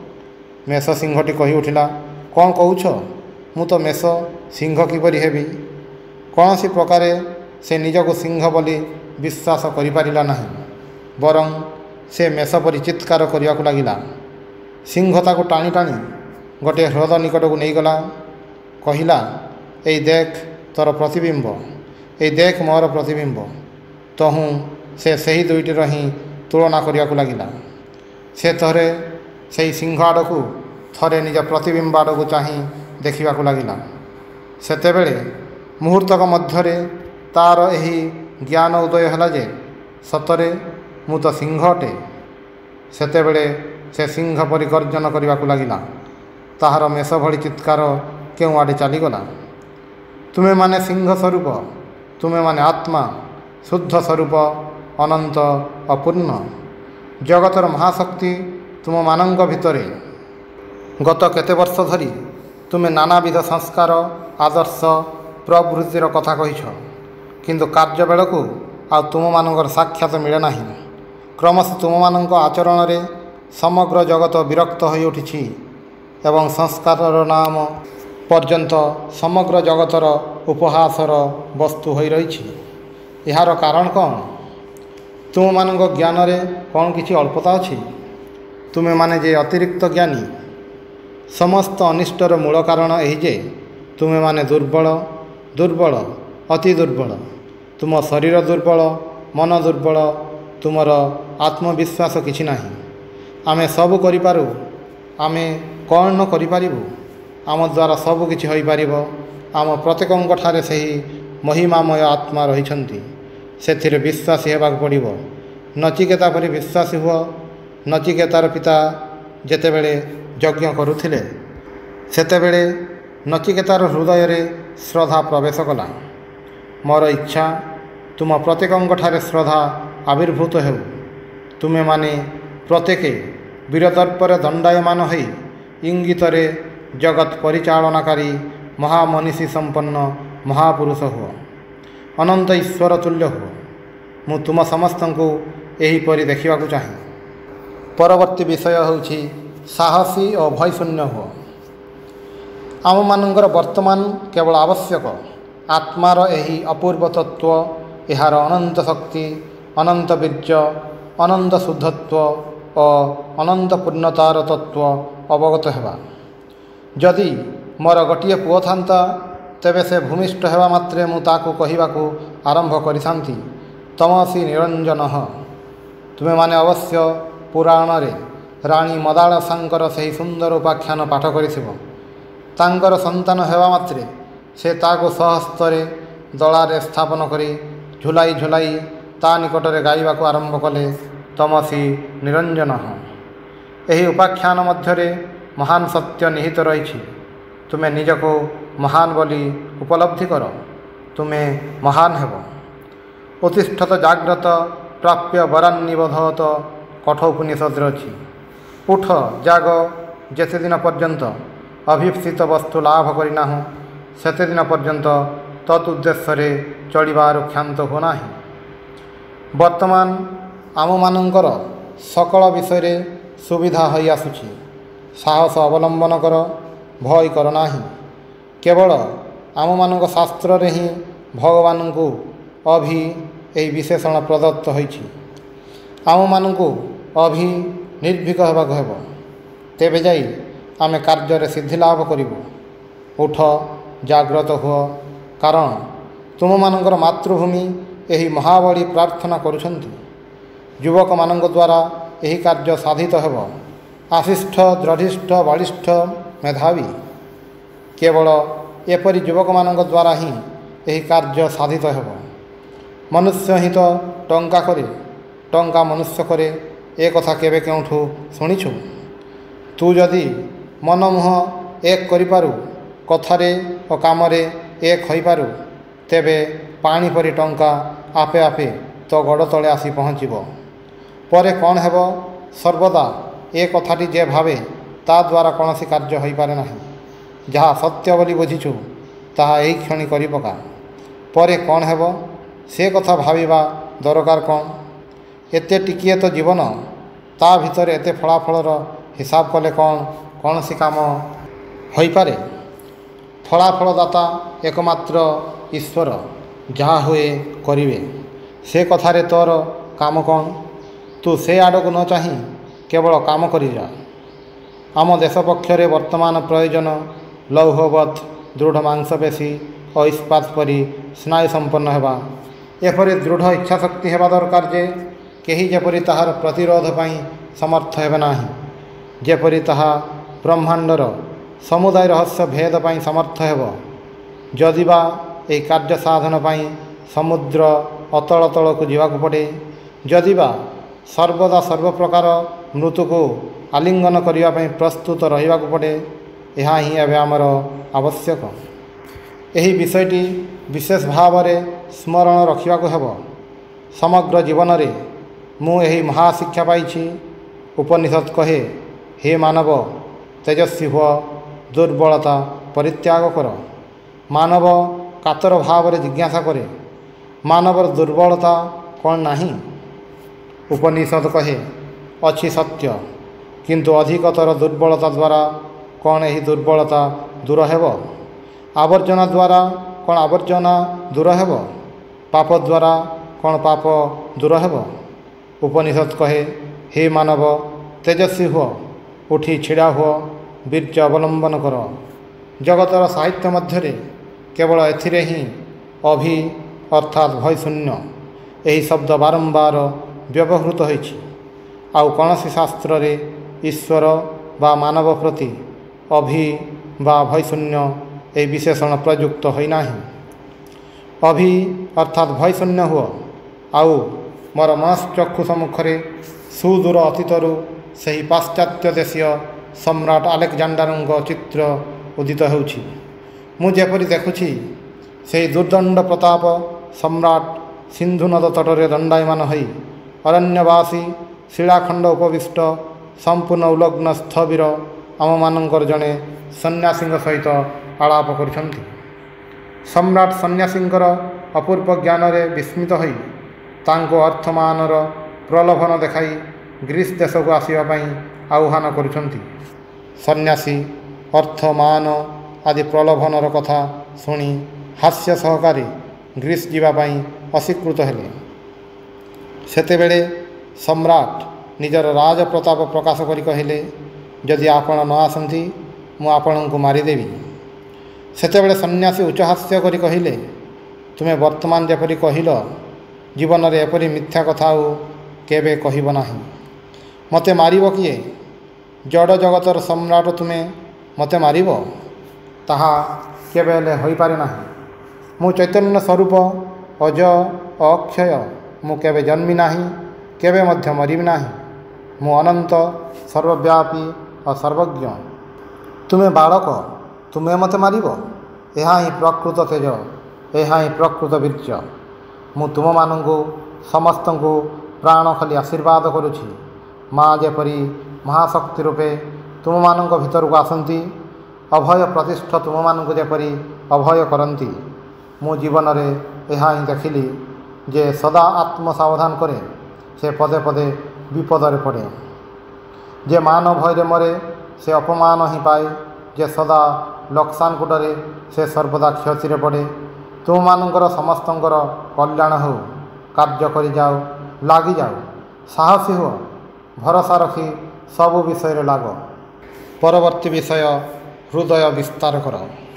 ମେଷ ସିଂହଟି କହି ଉଠିଲା, କ'ଣ କହୁଛ? ମୁଁ ତ ମେଷ, ସିଂହ କିପରି ହେବି? କୌଣସି ପ୍ରକାରେ ସେ ନିଜକୁ ସିଂହ ବୋଲି ବିଶ୍ୱାସ କରିପାରିଲା ନାହିଁ। ବରଂ ସେ ମେଷ ପରି ଚିତ୍କାର କରିବାକୁ ଲାଗିଲା। ସିଂହ ତାକୁ ଟାଣି ଟାଣି ଗୋଟିଏ ହ୍ରଦ ନିକଟକୁ ନେଇଗଲା। କହିଲା, ଏଇ ଦେଖ ତୋର ପ୍ରତିବିମ୍ବ, ଏଇ ଦେଖ ମୋର ପ୍ରତିବିମ୍ବ। ତହୁଁ ସେ ସେହି ଦୁଇଟିର ହିଁ ତୁଳନା କରିବାକୁ ଲାଗିଲା। ସେ ଥରେ ସେହି ସିଂହ ଆଡ଼କୁ, ଥରେ ନିଜ ପ୍ରତିବିମ୍ବ ଆଡ଼କୁ ଚାହିଁ ଦେଖିବାକୁ ଲାଗିଲା। ସେତେବେଳେ ମୁହୂର୍ତ୍ତକ ମଧ୍ୟରେ ତା'ର ଏହି ଜ୍ଞାନ ଉଦୟ ହେଲା ଯେ ସତରେ ମୁଁ ତ ସିଂହ ଅଟେ। ସେତେବେଳେ ସେ ସିଂହ ପରି ଗର୍ଜନ କରିବାକୁ ଲାଗିଲା। ତାହାର ମେଷ ଭଳି ଚିତ୍କାର କେଉଁ ଆଡ଼େ ଚାଲିଗଲା। ତୁମେମାନେ ସିଂହ ସ୍ୱରୂପ, ତୁମେମାନେ ଆତ୍ମା, ଶୁଦ୍ଧ ସ୍ୱରୂପ, ଅନନ୍ତ, ଅପୂର୍ଣ୍ଣ। ଜଗତର ମହାଶକ୍ତି ତୁମମାନଙ୍କ ଭିତରେ। ଗତ କେତେ ବର୍ଷ ଧରି ତୁମେ ନାନାବିଧ ସଂସ୍କାର, ଆଦର୍ଶ, ପ୍ରବୃତ୍ତିର କଥା କହିଛ, କିନ୍ତୁ କାର୍ଯ୍ୟ ବେଳକୁ ଆଉ ତୁମମାନଙ୍କର ସାକ୍ଷାତ ମିଳେ ନାହିଁ। କ୍ରମଶଃ ତୁମମାନଙ୍କ ଆଚରଣରେ ସମଗ୍ର ଜଗତ ବିରକ୍ତ ହୋଇଉଠିଛି ଏବଂ ସଂସ୍କାରର ନାମ ପର୍ଯ୍ୟନ୍ତ ସମଗ୍ର ଜଗତର ଉପହାସର ବସ୍ତୁ ହୋଇ ରହିଛି। ଏହାର କାରଣ କ'ଣ? ତୁମମାନଙ୍କ ଜ୍ଞାନରେ କ'ଣ କିଛି ଅଳ୍ପତା ଅଛି? ତୁମେମାନେ ଯେ ଅତିରିକ୍ତ ଜ୍ଞାନୀ। ସମସ୍ତ ଅନିଷ୍ଟର ମୂଳ କାରଣ ଏହି ଯେ ତୁମେମାନେ ଦୁର୍ବଳ, ଦୁର୍ବଳ, ଅତି ଦୁର୍ବଳ। ତୁମ ଶରୀର ଦୁର୍ବଳ, ମନ ଦୁର୍ବଳ, ତୁମର ଆତ୍ମବିଶ୍ୱାସ କିଛି ନାହିଁ। ଆମେ ସବୁ କରିପାରୁ, ଆମେ କ'ଣ ନ କରିପାରିବୁ? ଆମ ଦ୍ୱାରା ସବୁ କିଛି ହୋଇପାରିବ। ଆମ ପ୍ରତ୍ୟେକଙ୍କଠାରେ ସେହି ମହିମାମୟ ଆତ୍ମା ରହିଛନ୍ତି। ସେଥିରେ ବିଶ୍ୱାସୀ ହେବାକୁ ପଡ଼ିବ। ନଚିକେତା ପରି ବିଶ୍ୱାସୀ ହୁଅ। ନଚିକେତାର ପିତା ଯେତେବେଳେ ଯଜ୍ଞ କରୁଥିଲେ, ସେତେବେଳେ ନଚିକେତାର ହୃଦୟରେ ଶ୍ରଦ୍ଧା ପ୍ରବେଶ କଲା। ମୋର ଇଚ୍ଛା ତୁମ ପ୍ରତ୍ୟେକଙ୍କଠାରେ ଶ୍ରଦ୍ଧା ଆବିର୍ଭୂତ ହେଉ। ତୁମେମାନେ ପ୍ରତ୍ୟେକେ ବୀରଦର୍ପରେ ଦଣ୍ଡାୟମାନ ହୋଇ ଇଙ୍ଗିତରେ ଜଗତ ପରିଚାଳନାକାରୀ ମହାମନୀଷୀ ସମ୍ପନ୍ନ ମହାପୁରୁଷ ହୁଅ। ଅନନ୍ତ ଈଶ୍ୱର ତୁଲ୍ୟ ହୁଅ। ମୁଁ ତୁମ ସମସ୍ତଙ୍କୁ ଏହିପରି ଦେଖିବାକୁ ଚାହେଁ। ପରବର୍ତ୍ତୀ ବିଷୟ ହେଉଛି ସାହସୀ ଓ ଭୟଶୂନ୍ୟ ହୁଅ। ଆମମାନଙ୍କର ବର୍ତ୍ତମାନ କେବଳ ଆବଶ୍ୟକ ଆତ୍ମାର ଏହି ଅପୂର୍ବ ତତ୍ତ୍ୱ, ଏହାର ଅନନ୍ତ ଶକ୍ତି, ଅନନ୍ତ ବୀର୍ଯ୍ୟ, ଅନନ୍ତ ଶୁଦ୍ଧତ୍ୱ ଓ ଅନନ୍ତ ପୂର୍ଣ୍ଣତାର ତତ୍ତ୍ୱ ଅବଗତ ହେବା। ଯଦି ମୋର ଗୋଟିଏ ପୁଅ ଥାନ୍ତା, ତେବେ ସେ ଭୂମିଷ୍ଠ ହେବା ମାତ୍ରେ ମୁଁ ତାକୁ କହିବାକୁ ଆରମ୍ଭ କରିଥାନ୍ତି, ତମସି ନିରଞ୍ଜନଃ। ତୁମେମାନେ ଅବଶ୍ୟ ପୁରାଣରେ ରାଣୀ ମଦାଳସାଙ୍କର ସେହି ସୁନ୍ଦର ଉପାଖ୍ୟାନ ପାଠ କରିଥିବ। ତାଙ୍କର ସନ୍ତାନ ହେବା ମାତ୍ରେ ସେ ତାକୁ ସ୍ୱହସ୍ତରେ ଦଳାରେ ସ୍ଥାପନ କରି ଝୁଲାଇ ଝୁଲାଇ ତା ନିକଟରେ ଗାଇବାକୁ ଆରମ୍ଭ କଲେ, ତମସି ନିରଞ୍ଜନଃ। ଏହି ଉପାଖ୍ୟାନ ମଧ୍ୟରେ ମହାନ ସତ୍ୟ ନିହିତ ରହିଛି। ତୁମେ ନିଜକୁ ମହାନ ବୋଲି ଉପଲବ୍ଧି କର, ତୁମେ ମହାନ ହେବ। ଉତ୍ତିଷ୍ଠତ ଜାଗ୍ରତ ପ୍ରାପ୍ୟ ବରାନ୍ନିବୋଧତ କଠୋପନିଷଦରେ ଅଛି। ଉଠ, ଜାଗ, ଯେତେଦିନ ପର୍ଯ୍ୟନ୍ତ ଅଭୀପ୍ସିତ ବସ୍ତୁ ଲାଭ କରିନାହୁଁ, ସେତେଦିନ ପର୍ଯ୍ୟନ୍ତ ତତ୍ ଉଦ୍ଦେଶ୍ୟରେ ଚଳିବାରୁ କ୍ଷାନ୍ତ ହୁଅ ନାହିଁ। ବର୍ତ୍ତମାନ ଆମମାନଙ୍କର ସକଳ ବିଷୟରେ ସୁବିଧା ହୋଇ ଆସୁଛି। ସାହସ ଅବଲମ୍ବନ କର, ଭୟ କର ନାହିଁ। କେବଳ ଆମମାନଙ୍କ ଶାସ୍ତ୍ରରେ ହିଁ ଭଗବାନଙ୍କୁ ଅଭି ଏହି ବିଶେଷଣ ପ୍ରଦତ୍ତ ହୋଇଛି। ଆମମାନଙ୍କୁ ଅଭି ନିର୍ଭୀକ ହେବାକୁ ହେବ, ତେବେ ଯାଇ ଆମେ କାର୍ଯ୍ୟରେ ସିଦ୍ଧି ଲାଭ କରିବୁ। ଉଠ, ଜାଗ୍ରତ ହୁଅ, କାରଣ ତୁମମାନଙ୍କର ମାତୃଭୂମି ଏହି ମହାବଳୀ ପ୍ରାର୍ଥନା କରୁଛନ୍ତି। ଯୁବକମାନଙ୍କ ଦ୍ୱାରା ଏହି କାର୍ଯ୍ୟ ସାଧିତ ହେବ। ଆଶିଷ୍ଠ, ଦୃଢ଼ିଷ୍ଠ, ବଳିଷ୍ଠ, ମେଧାବୀ। କେବଳ ଏପରି ଯୁବକମାନଙ୍କ ଦ୍ୱାରା ହିଁ ଏହି କାର୍ଯ୍ୟ ସାଧିତ ହେବ। ମନୁଷ୍ୟ ହିଁ ତ ଟଙ୍କା କରେ, ଟଙ୍କା ମନୁଷ୍ୟ କରେ, ଏ କଥା କେବେ କେଉଁଠୁ ଶୁଣିଛୁ? ତୁ ଯଦି ମନ ମୁହଁ ଏକ କରିପାରୁ, କଥାରେ ଓ କାମରେ ଏକ ହୋଇପାରୁ, ତେବେ ପାଣି ପରି ଟଙ୍କା ଆପେ ଆପେ ତୋ ଗୋଡ଼ ତଳେ ଆସି ପହଞ୍ଚିବ। ପରେ କ'ଣ ହେବ? ସର୍ବଦା ଏ କଥାଟି ଯେ ଭାବେ, ତା ଦ୍ୱାରା କୌଣସି କାର୍ଯ୍ୟ ହୋଇପାରେ ନାହିଁ। ଯାହା ସତ୍ୟ ବୋଲି ବୁଝିଛୁ, ତାହା ଏହି କ୍ଷଣି କରିପକା। ପରେ କ'ଣ ହେବ, ସେ କଥା ଭାବିବା ଦରକାର କ'ଣ? ଏତେ ଟିକିଏ ତ ଜୀବନ, ତା ଭିତରେ ଏତେ ଫଳାଫଳର ହିସାବ କଲେ କ'ଣ କୌଣସି କାମ ହୋଇପାରେ? ଫଳାଫଳଦାତା ଏକମାତ୍ର ଈଶ୍ୱର, ଯାହା ହୁଏ କରିବେ। ସେ କଥାରେ ତୋର କାମ କ'ଣ? ତୁ ସେ ଆଡ଼କୁ ନ ଚାହିଁ କେବଳ କାମ କରିଯା। ଆମ ଦେଶ ପକ୍ଷରେ ବର୍ତ୍ତମାନ ପ୍ରୟୋଜନ ଲୌହବତ୍ ଦୃଢ଼ ମାଂସପେଶୀ ଓ ଇସ୍ପାତ ପରି ସ୍ନାୟୁ ସମ୍ପନ୍ନ ହେବା। ଏପରି ଦୃଢ଼ ଇଚ୍ଛାଶକ୍ତି ହେବା ଦରକାର ଯେ କେହି ଯେପରି ତାହାର ପ୍ରତିରୋଧ ପାଇଁ ସମର୍ଥ ହେବେ ନାହିଁ, ଯେପରି ତାହା ବ୍ରହ୍ମାଣ୍ଡର ସମୁଦାୟ ରହସ୍ୟ ଭେଦ ପାଇଁ ସମର୍ଥ ହେବ। ଯଦିବା ଏହି କାର୍ଯ୍ୟ ସାଧନ ପାଇଁ ସମୁଦ୍ର ଅତଳ ତଳକୁ ଯିବାକୁ ପଡ଼େ, ଯଦିବା ସର୍ବଦା ସର୍ବପ୍ରକାର ମୃତ୍ୟୁକୁ ଆଲିଙ୍ଗନ କରିବା ପାଇଁ ପ୍ରସ୍ତୁତ ରହିବାକୁ ପଡ଼େ, ଏହା ହିଁ ଏବେ ଆମର ଆବଶ୍ୟକ। ଏହି ବିଷୟଟି ବିଶେଷ ଭାବରେ ସ୍ମରଣ ରଖିବାକୁ ହେବ। ସମଗ୍ର ଜୀବନରେ ମୁଁ ଏହି ମହାଶିକ୍ଷା ପାଇଛି। ଉପନିଷଦ କହେ, ହେ ମାନବ, ତେଜସ୍ୱୀ ହୁଅ, ଦୁର୍ବଳତା ପରିତ୍ୟାଗ କର। ମାନବ କାତର ଭାବରେ ଜିଜ୍ଞାସା କରେ, ମାନବର ଦୁର୍ବଳତା କ'ଣ ନାହିଁ? ଉପନିଷଦ କହେ, ଅଛି ସତ୍ୟ, କିନ୍ତୁ ଅଧିକତର ଦୁର୍ବଳତା ଦ୍ୱାରା କ'ଣ ଏହି ଦୁର୍ବଳତା ଦୂର ହେବ? ଆବର୍ଜନା ଦ୍ୱାରା କ'ଣ ଆବର୍ଜନା ଦୂର ହେବ? ପାପ ଦ୍ୱାରା କ'ଣ ପାପ ଦୂର ହେବ? ଉପନିଷଦ କହେ, ହେ ମାନବ, ତେଜସ୍ୱୀ ହୁଅ, ଉଠି ଛିଡ଼ା ହୁଅ, ବୀର୍ଯ୍ୟ ଅବଲମ୍ବନ କର। ଜଗତର ସାହିତ୍ୟ ମଧ୍ୟରେ କେବଳ ଏଥିରେ ହିଁ ଅଭି ଅର୍ଥାତ୍ ଭୟଶୂନ୍ୟ ଏହି ଶବ୍ଦ ବାରମ୍ବାର ବ୍ୟବହୃତ ହୋଇଛି। ଆଉ କୌଣସି ଶାସ୍ତ୍ରରେ ଈଶ୍ୱର ବା ମାନବ ପ୍ରତି ଅଭି ବା ଭୟଶୂନ୍ୟ ଏହି ବିଶେଷଣ ପ୍ରଯୁକ୍ତ ହୋଇନାହିଁ। ଅଭି ଅର୍ଥାତ୍ ଭୟଶୂନ୍ୟ ହୁଅ। ଆଉ ମୋର ମନଶ୍ଚକ୍ଷୁ ସମ୍ମୁଖରେ ସୁଦୂର ଅତୀତରୁ ସେହି ପାଶ୍ଚାତ୍ୟ ଦେଶୀୟ ସମ୍ରାଟ ଆଲେକଜାଣ୍ଡାରଙ୍କ ଚିତ୍ର ଉଦିତ ହେଉଛି। ମୁଁ ଯେପରି ଦେଖୁଛି, ସେହି ଦୁର୍ଦ୍ଦଣ୍ଡ ପ୍ରତାପ ସମ୍ରାଟ ସିନ୍ଧୁ ନଦ ତଟରେ ଦଣ୍ଡାୟମାନ ହୋଇ ଅରଣ୍ୟବାସୀ ଶିଳାଖଣ୍ଡ ଉପବିଷ୍ଟ ସମ୍ପୂର୍ଣ୍ଣ ଉଲଗ୍ନ ସ୍ଥବିର ଆମମାନଙ୍କର ଜଣେ ସନ୍ନ୍ୟାସୀଙ୍କ ସହିତ ଆଳାପ କରୁଛନ୍ତି। ସମ୍ରାଟ ସନ୍ନ୍ୟାସୀଙ୍କର ଅପୂର୍ବ ଜ୍ଞାନରେ ବିସ୍ମିତ ହୋଇ ତାଙ୍କୁ ଅର୍ଥମାନର ପ୍ରଲୋଭନ ଦେଖାଇ ଗ୍ରୀସ୍ ଦେଶକୁ ଆସିବା ପାଇଁ ଆହ୍ୱାନ କରୁଛନ୍ତି। ସନ୍ନ୍ୟାସୀ ଅର୍ଥମାନ ଆଦି ପ୍ରଲୋଭନର କଥା ଶୁଣି ହାସ୍ୟ ସହକାରେ ଗ୍ରୀସ୍ ଯିବା ପାଇଁ ଅସ୍ୱୀକୃତ ହେଲେ। ସେତେବେଳେ ସମ୍ରାଟ ନିଜର ରାଜପ୍ରତାପ ପ୍ରକାଶ କରି କହିଲେ, ଯଦି ଆପଣ ନ ଆସନ୍ତି, ମୁଁ ଆପଣଙ୍କୁ ମାରିଦେବି। ସେତେବେଳେ ସନ୍ନ୍ୟାସୀ ଉଚ୍ଚହାସ୍ୟ କରି କହିଲେ, ତୁମେ ବର୍ତ୍ତମାନ ଯେପରି କହିଲ, ଜୀବନରେ ଏପରି ମିଥ୍ୟା କଥା ଆଉ କେବେ କହିବ ନାହିଁ। ମୋତେ ମାରିବ କିଏ? ଜଡ଼ ଜଗତର ସମ୍ରାଟ ତୁମେ ମୋତେ ମାରିବ? ତାହା କେବେ ହେଲେ ହୋଇପାରେ ନାହିଁ। ମୁଁ ଚୈତନ୍ୟ ସ୍ୱରୂପ, ଅଜ ଓ ଅକ୍ଷୟ। ମୁଁ କେବେ ଜନ୍ମି ନାହିଁ, କେବେ ମଧ୍ୟ ମରିବି ନାହିଁ। ମୁଁ ଅନନ୍ତ, ସର୍ବବ୍ୟାପୀ ଓ ସର୍ବଜ୍ଞ। ତୁମେ ବାଳକ, ତୁମେ ମୋତେ ମାରିବ? ଏହା ହିଁ ପ୍ରକୃତ ତେଜ, ଏହା ହିଁ ପ୍ରକୃତ ବୀର୍ଯ୍ୟ। ମୁଁ ତୁମମାନଙ୍କୁ ସମସ୍ତଙ୍କୁ ପ୍ରାଣ ଖାଲି ଆଶୀର୍ବାଦ କରୁଛି। ମା ଯେପରି ମହାଶକ୍ତି ରୂପେ ତୁମମାନଙ୍କ ଭିତରକୁ ଆସନ୍ତି, ଅଭୟ ପ୍ରତିଷ୍ଠ ତୁମମାନଙ୍କୁ ଯେପରି ଅଭୟ କରନ୍ତି। ମୁଁ ଜୀବନରେ ଏହା ହିଁ ଦେଖିଲି ଯେ ସଦା ଆତ୍ମ ସାବଧାନ କରେ, ସେ ପଦେ ପଦେ ବିପଦରେ ପଡ଼େ। ଯେ ମାନ ଭୟରେ ମରେ, ସେ ଅପମାନ ହିଁ ପାଏ। ଯେ ସଦା ଲୋକସାନ କୁଟରେ, ସେ ସର୍ବଦା କ୍ଷତିରେ ପଡ଼େ। ତୁମମାନଙ୍କର ସମସ୍ତଙ୍କର କଲ୍ୟାଣ ହେଉ। କାର୍ଯ୍ୟ କରିଯାଅ, ଲାଗିଯାଅ, ସାହସୀ ହୁଅ, ଭରସା ରଖି ସବୁ ବିଷୟରେ ଲାଗ। ପରବର୍ତ୍ତୀ ବିଷୟ, ହୃଦୟ ବିସ୍ତାର କର।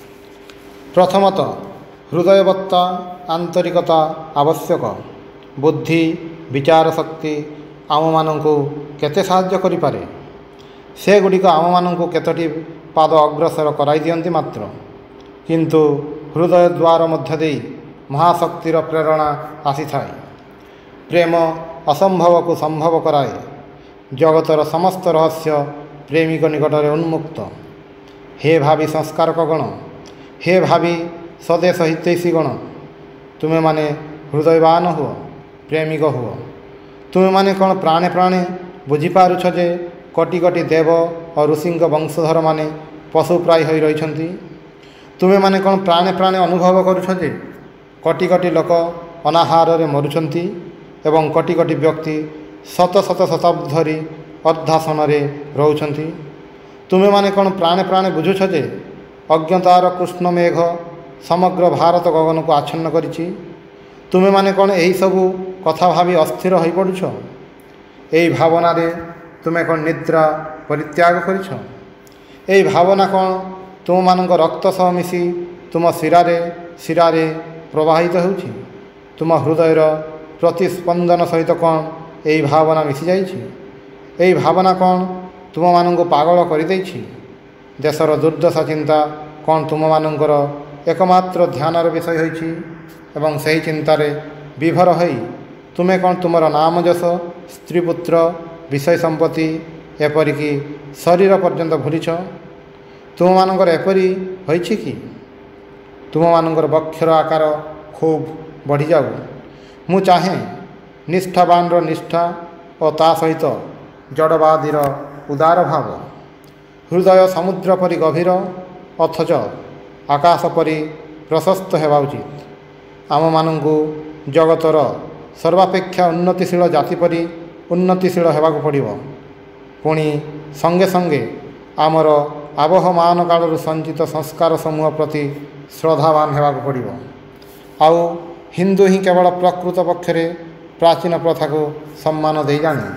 ପ୍ରଥମତଃ ହୃଦୟବତ୍ତା ଆନ୍ତରିକତା ଆବଶ୍ୟକ। ବୁଦ୍ଧି ବିଚାର ଶକ୍ତି ଆମମାନଙ୍କୁ କେତେ ସାହାଯ୍ୟ କରିପାରେ? ସେଗୁଡ଼ିକ ଆମମାନଙ୍କୁ କେତୋଟି ପାଦ ଅଗ୍ରସର କରାଇ ଦିଅନ୍ତି ମାତ୍ର। କିନ୍ତୁ ହୃଦୟ ଦ୍ୱାର ମଧ୍ୟ ଦେଇ ମହାଶକ୍ତିର ପ୍ରେରଣା ଆସିଥାଏ। ପ୍ରେମ ଅସମ୍ଭବକୁ ସମ୍ଭବ କରାଏ। ଜଗତର ସମସ୍ତ ରହସ୍ୟ ପ୍ରେମିକ ନିକଟରେ ଉନ୍ମୁକ୍ତ। ହେ ଭାବି ସଂସ୍କାରକ ଗଣ, ହେ ଭାବି ସ୍ୱଦେଶ ହିତୈଷୀ ଗଣ, ତୁମେମାନେ ହୃଦୟବାନ ହୁଅ, ପ୍ରେମିକ ହୁଅ। ତୁମେମାନେ କ'ଣ ପ୍ରାଣେ ପ୍ରାଣେ ବୁଝିପାରୁଛ ଯେ କୋଟି କୋଟି ଦେବ ଓ ଋଷିଙ୍କ ବଂଶଧରମାନେ ପଶୁପ୍ରାୟ ହୋଇ ରହିଛନ୍ତି? ତୁମେମାନେ କ'ଣ ପ୍ରାଣେ ପ୍ରାଣେ ଅନୁଭବ କରୁଛ ଯେ କୋଟି କୋଟି ଲୋକ ଅନାହାରରେ ମରୁଛନ୍ତି ଏବଂ କୋଟି କୋଟି ବ୍ୟକ୍ତି ଶତ ଶତ ଶତାବ୍ଦୀ ଧରି ଅର୍ଦ୍ଧାସନରେ ରହୁଛନ୍ତି? ତୁମେମାନେ କ'ଣ ପ୍ରାଣେ ପ୍ରାଣେ ବୁଝୁଛ ଯେ ଅଜ୍ଞତାର କୃଷ୍ଣ ମେଘ ସମଗ୍ର ଭାରତ ଗଗନକୁ ଆଚ୍ଛନ୍ନ କରିଛି? ତୁମେମାନେ କ'ଣ ଏହିସବୁ କଥା ଭାବି ଅସ୍ଥିର ହୋଇପଡ଼ୁଛ? ଏହି ଭାବନାରେ ତୁମେ କ'ଣ ନିଦ୍ରା ପରିତ୍ୟାଗ କରିଛ? ଏହି ଭାବନା କ'ଣ ତୁମମାନଙ୍କ ରକ୍ତ ସହ ମିଶି ତୁମ ଶିରାରେ ଶିରାରେ ପ୍ରବାହିତ ହେଉଛି? ତୁମ ହୃଦୟର ପ୍ରତିସ୍ପନ୍ଦନ ସହିତ କ'ଣ ଏହି ଭାବନା ମିଶିଯାଇଛି? ଏହି ଭାବନା କ'ଣ ତୁମମାନଙ୍କୁ ପାଗଳ କରିଦେଇଛି? ଦେଶର ଦୁର୍ଦ୍ଦଶା ଚିନ୍ତା କ'ଣ ତୁମମାନଙ୍କର ଏକମାତ୍ର ଧ୍ୟାନର ବିଷୟ ହୋଇଛି? ଏବଂ ସେହି ଚିନ୍ତାରେ ବିଭୋର ହୋଇ ତୁମେ କ'ଣ ତୁମର ନାମ ଯଶ, ସ୍ତ୍ରୀ ପୁତ୍ର, ବିଷୟ ସମ୍ପତ୍ତି, ଏପରିକି ଶରୀର ପର୍ଯ୍ୟନ୍ତ ଭୁଲିଛ? ତୁମମାନଙ୍କର ଏପରି ହୋଇଛି କି ତୁମମାନଙ୍କର ବକ୍ଷର ଆକାର ଖୁବ୍ ବଢ଼ିଯାଉ? ମୁଁ ଚାହେଁ ନିଷ୍ଠାବାନର ନିଷ୍ଠା ଓ ତା ସହିତ ଜଡ଼ବାଦୀର ଉଦାର ଭାବ। ହୃଦୟ ସମୁଦ୍ର ପରି ଗଭୀର ଅଥଚ ଆକାଶ ପରି ପ୍ରଶସ୍ତ ହେବା ଉଚିତ। ଆମମାନଙ୍କୁ ଜଗତର ସର୍ବାପେକ୍ଷା ଉନ୍ନତିଶୀଳ ଜାତି ପରି ଉନ୍ନତିଶୀଳ ହେବାକୁ ପଡ଼ିବ। ପୁଣି ସଙ୍ଗେ ସଙ୍ଗେ ଆମର ଆବହମାନ କାଳରୁ ସଞ୍ଚିତ ସଂସ୍କାର ସମୂହ ପ୍ରତି ଶ୍ରଦ୍ଧାବାନ ହେବାକୁ ପଡ଼ିବ। ଆଉ ହିନ୍ଦୁ ହିଁ କେବଳ ପ୍ରକୃତ ପକ୍ଷରେ ପ୍ରାଚୀନ ପ୍ରଥାକୁ ସମ୍ମାନ ଦେଇ ଜାଣେ।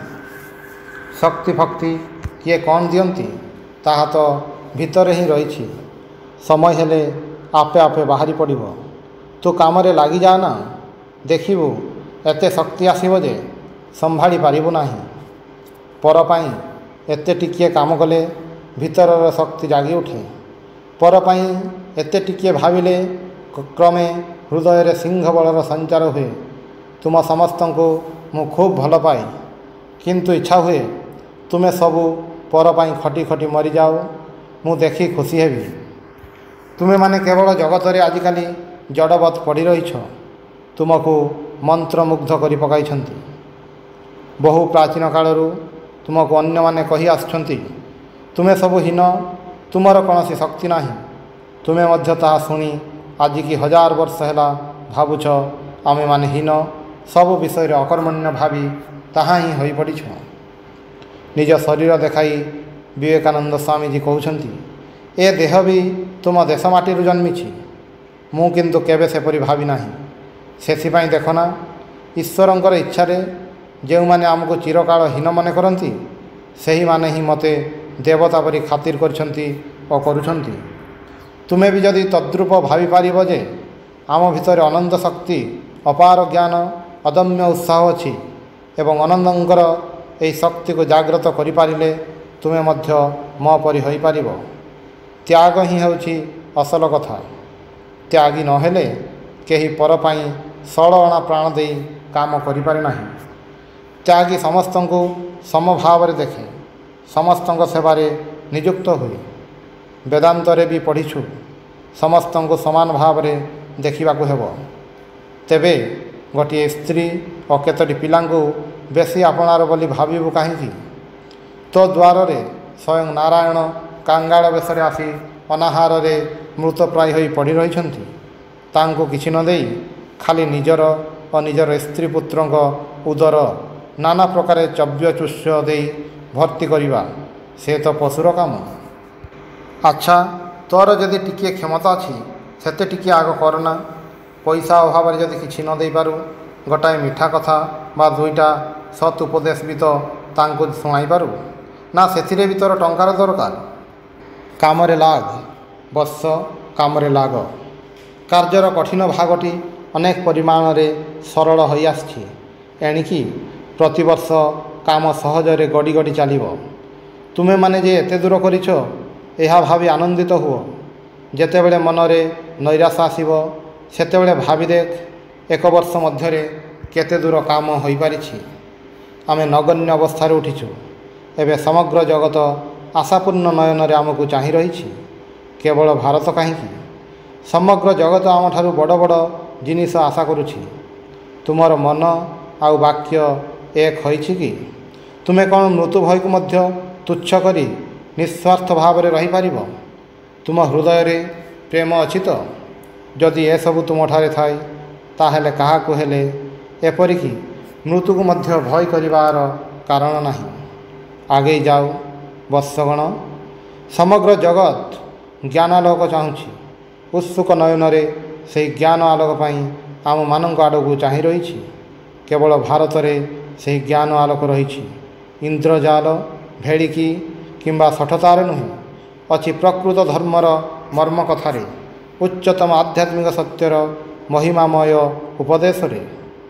ଶକ୍ତି ଫକ୍ତି କିଏ କ'ଣ ଦିଅନ୍ତି ତାହା ତ ଭିତରେ ହିଁ ରହିଛି। ସମୟ ହେଲେ ଆପେ ଆପେ ବାହାରି ପଡ଼ିବ। ତୁ କାମରେ ଲାଗିଯା ନା, ଦେଖିବୁ ଏତେ ଶକ୍ତି ଆସିବ ଯେ ସମ୍ଭାଳି ପାରିବୁ ନାହିଁ। ପର ପାଇଁ ଏତେ ଟିକିଏ କାମ କଲେ ଭିତରର ଶକ୍ତି ଜାଗି ଉଠେ। ପର ପାଇଁ ଏତେ ଟିକିଏ ଭାବିଲେ କ୍ରମେ ହୃଦୟରେ ସିଂହ ବଳର ସଞ୍ଚାର ହୁଏ। ତୁମ ସମସ୍ତଙ୍କୁ ମୁଁ ଖୁବ୍ ଭଲ ପାଏ, କିନ୍ତୁ ଇଚ୍ଛା ହୁଏ ତୁମେ ସବୁ ପର ପାଇଁ ଖଟି ଖଟି ମରିଯାଅ, ମୁଁ ଦେଖି ଖୁସି ହେବି। ତୁମେମାନେ କେବଳ ଜଗତରେ ଆଜିକାଲି ଜଡ଼ବତ୍ ପଡ଼ି ରହିଛ। ତୁମକୁ ମନ୍ତ୍ରମୁଗ୍ଧ କରି ପକାଇଛନ୍ତି। ବହୁ ପ୍ରାଚୀନ କାଳରୁ ତୁମକୁ ଅନ୍ୟମାନେ କହି ଆସୁଛନ୍ତି ତୁମେ ସବୁ ହୀନ, ତୁମର କୌଣସି ଶକ୍ତି ନାହିଁ। ତୁମେ ମଧ୍ୟ ତାହା ଶୁଣି ଆଜିକି ହଜାର ବର୍ଷ ହେଲା ଭାବୁଛ ଆମେମାନେ ହୀନ, ସବୁ ବିଷୟରେ ଅକର୍ମଣ୍ୟ ଭାବି ତାହା ହିଁ ହୋଇପଡ଼ିଛ। ନିଜ ଶରୀର ଦେଖାଇ ବିବେକାନନ୍ଦ ସ୍ୱାମୀଜୀ କହୁଛନ୍ତି, ଏ ଦେହ ବି ତୁମ ଦେଶ ମାଟିରୁ ଜନ୍ମିଛି। ମୁଁ କିନ୍ତୁ କେବେ ସେପରି ଭାବି ନାହିଁ। ସେଥିପାଇଁ ଦେଖ ନା, ଈଶ୍ୱରଙ୍କର ଇଚ୍ଛାରେ ଯେଉଁମାନେ ଆମକୁ ଚିରକାଳ ହୀନ ମନେ କରନ୍ତି ସେହିମାନେ ହିଁ ମୋତେ ଦେବତା ପରି ଖାତିର କରିଛନ୍ତି ଓ କରୁଛନ୍ତି। ତୁମେ ବି ଯଦି ତଦ୍ରୂପ ଭାବିପାରିବ ଯେ ଆମ ଭିତରେ ଅନନ୍ତ ଶକ୍ତି, ଅପାର ଜ୍ଞାନ, ଅଦମ୍ୟ ଉତ୍ସାହ ଅଛି ଏବଂ ଅନନ୍ତଙ୍କର ଏହି ଶକ୍ତିକୁ ଜାଗ୍ରତ କରିପାରିଲେ ତୁମେ ମଧ୍ୟ ମୋ ପରି ହୋଇପାରିବ। ତ୍ୟାଗ ହିଁ ହେଉଛି ଅସଲ କଥା। ତ୍ୟାଗୀ ନହେଲେ କେହି ପର ପାଇଁ ଷୋଳ ଅଣା ପ୍ରାଣ ଦେଇ କାମ କରିପାରେ ନାହିଁ। ତ୍ୟାଗୀ ସମସ୍ତଙ୍କୁ ସମଭାବରେ ଦେଖେ, ସମସ୍ତଙ୍କ ସେବାରେ ନିଯୁକ୍ତ ହୁଏ। ବେଦାନ୍ତରେ ବି ପଢ଼ିଛୁ, ସମସ୍ତଙ୍କୁ ସମାନ ଭାବରେ ଦେଖିବାକୁ ହେବ। ତେବେ ଗୋଟିଏ ସ୍ତ୍ରୀ ଓ କେତୋଟି ପିଲାଙ୍କୁ ବେଶୀ ଆପଣାର ବୋଲି ଭାବିବୁ କାହିଁକି? ତୋ ଦ୍ୱାରରେ ସ୍ୱୟଂ ନାରାୟଣ କାଙ୍ଗାଳ ବେଶରେ ଆସି ଅନାହାରରେ ମୃତପ୍ରାୟ ହୋଇ ପଡ଼ି ରହିଛନ୍ତି। ତାଙ୍କୁ କିଛି ନ ଦେଇ ଖାଲି ନିଜର ଓ ନିଜର ସ୍ତ୍ରୀ ପୁତ୍ରଙ୍କ ଉଦର ନାନା ପ୍ରକାର ଚବ୍ୟଚୁଷ୍ୟ ଦେଇ ଭର୍ତ୍ତି କରିବା, ସେ ତ ପଶୁର କାମ। ଆଚ୍ଛା, ତୋର ଯଦି ଟିକିଏ କ୍ଷମତା ଅଛି ସେତେ ଟିକିଏ ଆଗ କରନା। ପଇସା ଅଭାବରେ ଯଦି କିଛି ନ ଦେଇପାରୁ ଗୋଟାଏ ମିଠା କଥା ବା ଦୁଇଟା ସତ୍ ଉପଦେଶ ବି ତ ତାଙ୍କୁ ଶୁଣାଇପାରୁ ନା। ସେଥିରେ ବି ତୋର ଟଙ୍କାର ଦରକାର। କାମରେ ଲାଗ ବତ୍ସ, କାମରେ ଲାଗ। କାର୍ଯ୍ୟର କଠିନ ଭାଗଟି ଅନେକ ପରିମାଣରେ ସରଳ ହୋଇଆସିଛି। ଏଣିକି ପ୍ରତିବର୍ଷ କାମ ସହଜରେ ଗଡ଼ି ଗଡ଼ି ଚାଲିବ। ତୁମେମାନେ ଯେ ଏତେ ଦୂର କରିଛ ଏହା ଭାବି ଆନନ୍ଦିତ ହୁଅ। ଯେତେବେଳେ ମନରେ ନୈରାଶ ଆସିବ, ସେତେବେଳେ ଭାବି ଦେଖ ଏକ ବର୍ଷ ମଧ୍ୟରେ କେତେ ଦୂର କାମ ହୋଇପାରିଛି। ଆମେ ନଗଣ୍ୟ ଅବସ୍ଥାରେ ଉଠିଛୁ, ଏବେ ସମଗ୍ର ଜଗତ ଆଶାପୂର୍ଣ୍ଣ ନୟନରେ ଆମକୁ ଚାହିଁ ରହିଛି। କେବଳ ଭାରତ କାହିଁକି, ସମଗ୍ର ଜଗତ ଆମଠାରୁ ବଡ଼ ବଡ଼ ଜିନିଷ ଆଶା କରୁଛି। ତୁମର ମନ ଆଉ ବାକ୍ୟ ଏକ ହୋଇଛି କି? ତୁମେ କ'ଣ ମୃତ୍ୟୁ ଭୟକୁ ମଧ୍ୟ ତୁଚ୍ଛ କରି ନିଃସ୍ୱାର୍ଥ ଭାବରେ ରହିପାରିବ? ତୁମ ହୃଦୟରେ ପ୍ରେମ ଅଛି ତ? ଯଦି ଏସବୁ ତୁମଠାରେ ଥାଏ, ତାହେଲେ କାହାକୁ ହେଲେ ଏପରିକି ମୃତ୍ୟୁକୁ ମଧ୍ୟ ଭୟ କରିବାର କାରଣ ନାହିଁ। ଆଗେଇ ଯାଉ ବତ୍ସଗଣ, ସମଗ୍ର ଜଗତ ଜ୍ଞାନ ଆଲୋକ ଚାହୁଁଛି। ଉତ୍ସୁକ ନୟନରେ ସେହି ଜ୍ଞାନ ଆଲୋକ ପାଇଁ ଆମମାନଙ୍କ ଆଡ଼କୁ ଚାହିଁ ରହିଛି। କେବଳ ଭାରତରେ ସେହି ଜ୍ଞାନ ଆଲୋକ ରହିଛି। ଇନ୍ଦ୍ରଜାଲ, ଭେଳିକି କିମ୍ବା ଶଠତାରେ ନୁହେଁ, ଅଛି ପ୍ରକୃତ ଧର୍ମର ମର୍ମ କଥାରେ, ଉଚ୍ଚତମ ଆଧ୍ୟାତ୍ମିକ ସତ୍ୟର ମହିମାମୟ ଉପଦେଶରେ।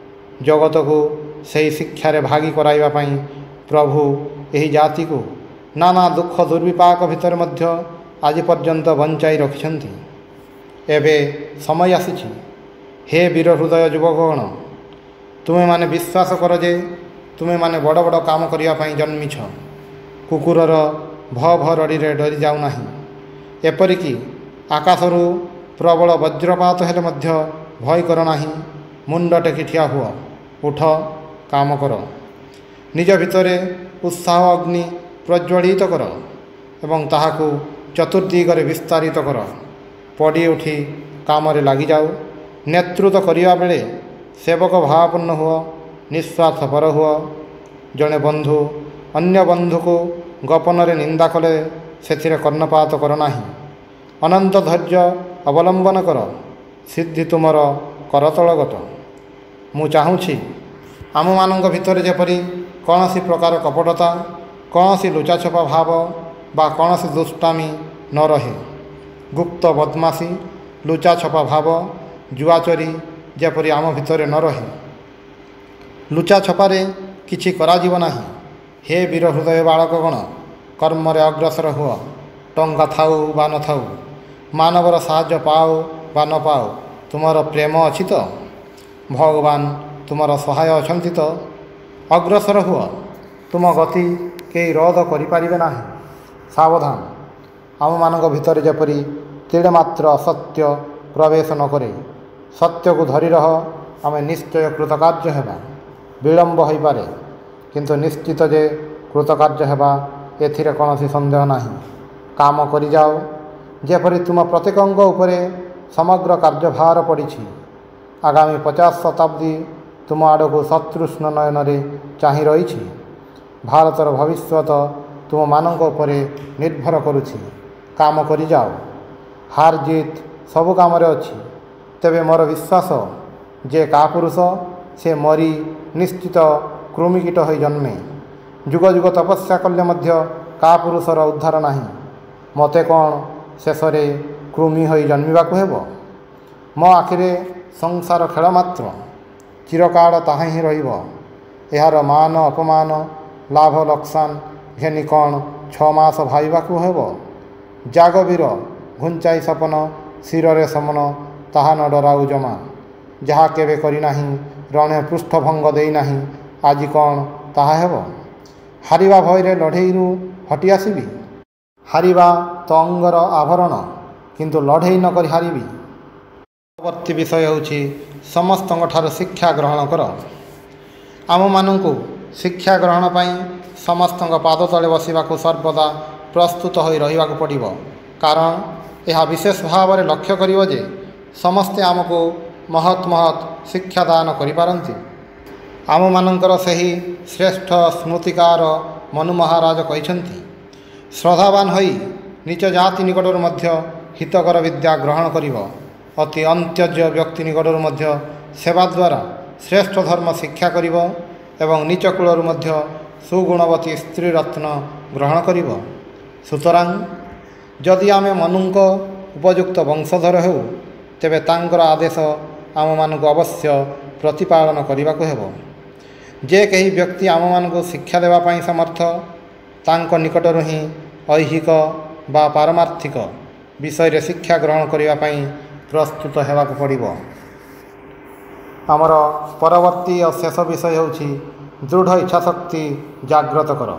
ଜଗତକୁ ସେହି ଶିକ୍ଷାରେ ଭାଗୀ କରାଇବା ପାଇଁ ପ୍ରଭୁ ଏହି ଜାତିକୁ ନାନା ଦୁଃଖ ଦୁର୍ବିପାକ ଭିତରେ ମଧ୍ୟ ଆଜି ପର୍ଯ୍ୟନ୍ତ ବଞ୍ଚାଇ ରଖିଛନ୍ତି। ଏବେ ସମୟ ଆସିଛି, ହେ ବୀର ହୃଦୟ ଯୁବକଗଣ, ତୁମେମାନେ ବିଶ୍ୱାସ କର ଯେ ତୁମେମାନେ ବଡ଼ ବଡ଼ କାମ କରିବା ପାଇଁ ଜନ୍ମିଛ। କୁକୁରର ଭ ଭ ରଡ଼ିରେ ଡରି ଯାଉନାହିଁ, ଏପରିକି ଆକାଶରୁ ପ୍ରବଳ ବଜ୍ରପାତ ହେଲେ ମଧ୍ୟ ଭୟ କର ନାହିଁ। ମୁଣ୍ଡ ଟେକି ଠିଆ ହୁଅ, ଉଠ, କାମ କର। ନିଜ ଭିତରେ ଉତ୍ସାହ ଅଗ୍ନି ପ୍ରଜ୍ୱଳିତ କର ଏବଂ ତାହାକୁ ଚତୁର୍ଦିଗରେ ବିସ୍ତାରିତ କର। ପଡ଼ି ଉଠି କାମରେ ଲାଗିଯାଉ। ନେତୃତ୍ୱ କରିବା ବେଳେ ସେବକ ଭାବାପନ୍ନ ହୁଅ, ନିଃସ୍ୱାର୍ଥପର ହୁଅ। ଜଣେ ବନ୍ଧୁ ଅନ୍ୟ ବନ୍ଧୁକୁ ଗୋପନରେ ନିନ୍ଦା କଲେ ସେଥିରେ କର୍ଣ୍ଣପାତ କର ନାହିଁ। ଅନନ୍ତ ଧୈର୍ଯ୍ୟ ଅବଲମ୍ବନ କର, ସିଦ୍ଧି ତୁମର କରତଳଗତ। ମୁଁ ଚାହୁଁଛି ଆମମାନଙ୍କ ଭିତରେ ଯେପରି କୌଣସି ପ୍ରକାର କପଟତା, କୌଣସି ଲୁଚାଛପା ଭାବ ବା କୌଣସି ଦୁଷ୍ଟାମି ନ ରହେ। ଗୁପ୍ତ ବଦମାସି, ଲୁଚାଛପା ଭାବ, ଜୁଆଚୋରି ଯେପରି ଆମ ଭିତରେ ନ ରହେ। ଲୁଚାଛପାରେ କିଛି କରାଯିବ ନାହିଁ। ହେ ବୀର ହୃଦୟ ବାଳକଗଣ, କର୍ମରେ ଅଗ୍ରସର ହୁଅ। ଟଙ୍କା ଥାଉ ବା ନଥାଉ, ମାନବର ସାହାଯ୍ୟ ପାଉ ବା ନ ପାଉ, ତୁମର ପ୍ରେମ ଅଛି ତ? ଭଗବାନ ତୁମର ସହାୟ ଅଛନ୍ତି ତ? ଅଗ୍ରସର ହୁଅ, ତୁମ ଗତି କେହି ରୋଧ କରିପାରିବେ ନାହିଁ। ସାବଧାନ, ଆମମାନଙ୍କ ଭିତରେ ଯେପରି ତିଳେ ମାତ୍ର ଅସତ୍ୟ ପ୍ରବେଶ ନ କରେ। ସତ୍ୟକୁ ଧରି ରହ, ଆମେ ନିଶ୍ଚୟ କୃତକାର୍ଯ୍ୟ ହେବା। ବିଳମ୍ବ ହୋଇପାରେ, କିନ୍ତୁ ନିଶ୍ଚିତ ଯେ କୃତକାର୍ଯ୍ୟ ହେବା, ଏଥିରେ କୌଣସି ସନ୍ଦେହ ନାହିଁ। କାମ କରିଯାଅ, ଯେପରି ତୁମ ପ୍ରତ୍ୟେକଙ୍କ ଉପରେ ସମଗ୍ର କାର୍ଯ୍ୟଭାର ପଡ଼ିଛି। ଆଗାମୀ ପଚାଶ ଶତାବ୍ଦୀ ତୁମ ଆଡ଼କୁ ସତୃଷ୍ଣ ନୟନରେ ଚାହିଁ ରହିଛି। ଭାରତର ଭବିଷ୍ୟତ ତୁମମାନଙ୍କ ଉପରେ ନିର୍ଭର କରୁଛି। କାମ କରିଯାଅ। ହାର ଜିତ୍ ସବୁ କାମରେ ଅଛି। ତେବେ ମୋର ବିଶ୍ୱାସ ଯେ କାପୁରୁଷ ସେ ମରି ନିଶ୍ଚିତ କୃମିକୀଟ ହୋଇ ଜନ୍ମେ। ଯୁଗ ଯୁଗ ତପସ୍ୟା କଲେ ମଧ୍ୟ କାପୁରୁଷର ଉଦ୍ଧାର ନାହିଁ। ମୋତେ କ'ଣ ଶେଷରେ କୃମି ହୋଇ ଜନ୍ମିବାକୁ ହେବ? ମୋ ଆଖିରେ ସଂସାର ଖେଳ ମାତ୍ର, ଚିରକାଳ ତାହା ହିଁ ରହିବ। ଏହାର ମାନ ଅପମାନ, ଲାଭ ଲୋକସାନ ଘେନି କ'ଣ ଛଅ ମାସ ଭାବିବାକୁ ହେବ? ଜାଗବୀର ଘୁଞ୍ଚାଇ ସପନ, ଶିରରେ ସମନ, ତାହା ନ ଡରାଉ ଜମା। ଯାହା କେବେ କରିନାହିଁ, ରଣେ ପୃଷ୍ଠଭଙ୍ଗ ଦେଇନାହିଁ, ଆଜି କ'ଣ ତାହା ହେବ? ହାରିବା ଭୟରେ ଲଢ଼େଇରୁ ହଟି ଆସିବି? ହାରିବା ତ ଅଙ୍ଗର ଆଭରଣ, କିନ୍ତୁ ଲଢ଼େଇ ନ କରି ହାରିବି। ପରବର୍ତ୍ତୀ ବିଷୟ ହେଉଛି ସମସ୍ତଙ୍କଠାରୁ ଶିକ୍ଷା ଗ୍ରହଣ କର। ଆମମାନଙ୍କୁ ଶିକ୍ଷା ଗ୍ରହଣ ପାଇଁ ସମସ୍ତଙ୍କ ପାଦ ତଳେ ବସିବାକୁ ସର୍ବଦା ପ୍ରସ୍ତୁତ ହୋଇ ରହିବାକୁ ପଡ଼ିବ। କାରଣ ଏହା ବିଶେଷ ଭାବରେ ଲକ୍ଷ୍ୟ କରିବ ଯେ ସମସ୍ତେ ଆମକୁ ମହତ୍ ମହତ୍ ଶିକ୍ଷାଦାନ କରିପାରନ୍ତି। ଆମମାନଙ୍କର ସେହି ଶ୍ରେଷ୍ଠ ସ୍ମୃତିକାର ମନୁ ମହାରାଜ କହିଛନ୍ତି, ଶ୍ରଦ୍ଧାବାନ ହୋଇ ନିଜ ଜାତି ନିକଟରୁ ମଧ୍ୟ ହିତକର ବିଦ୍ୟା ଗ୍ରହଣ କରିବ। ଅତି ଅନ୍ତ୍ୟଜ୍ୟ ବ୍ୟକ୍ତି ନିକଟରୁ ମଧ୍ୟ ସେବା ଦ୍ୱାରା ଶ୍ରେଷ୍ଠ ଧର୍ମ ଶିକ୍ଷା କରିବ ଏବଂ ନିଚ କୂଳରୁ ମଧ୍ୟ ସୁଗୁଣବତୀ ସ୍ତ୍ରୀରତ୍ନ ଗ୍ରହଣ କରିବ। ସୁତରାଂ ଯଦି ଆମେ ମନୁଙ୍କ ଉପଯୁକ୍ତ ବଂଶଧର ହେଉ, ତେବେ ତାଙ୍କର ଆଦେଶ ଆମମାନଙ୍କୁ ଅବଶ୍ୟ ପ୍ରତିପାଳନ କରିବାକୁ ହେବ। ଯେ କେହି ବ୍ୟକ୍ତି ଆମମାନଙ୍କୁ ଶିକ୍ଷା ଦେବା ପାଇଁ ସମର୍ଥ, ତାଙ୍କ ନିକଟରୁ ହିଁ ଐହିକ ବା ପାରମାର୍ଥିକ ବିଷୟରେ ଶିକ୍ଷା ଗ୍ରହଣ କରିବା ପାଇଁ ପ୍ରସ୍ତୁତ ହେବାକୁ ପଡ଼ିବ। ଆମର ପରବର୍ତ୍ତୀ ଓ ଶେଷ ବିଷୟ ହେଉଛି ଦୃଢ଼ ଇଚ୍ଛାଶକ୍ତି ଜାଗ୍ରତ କର।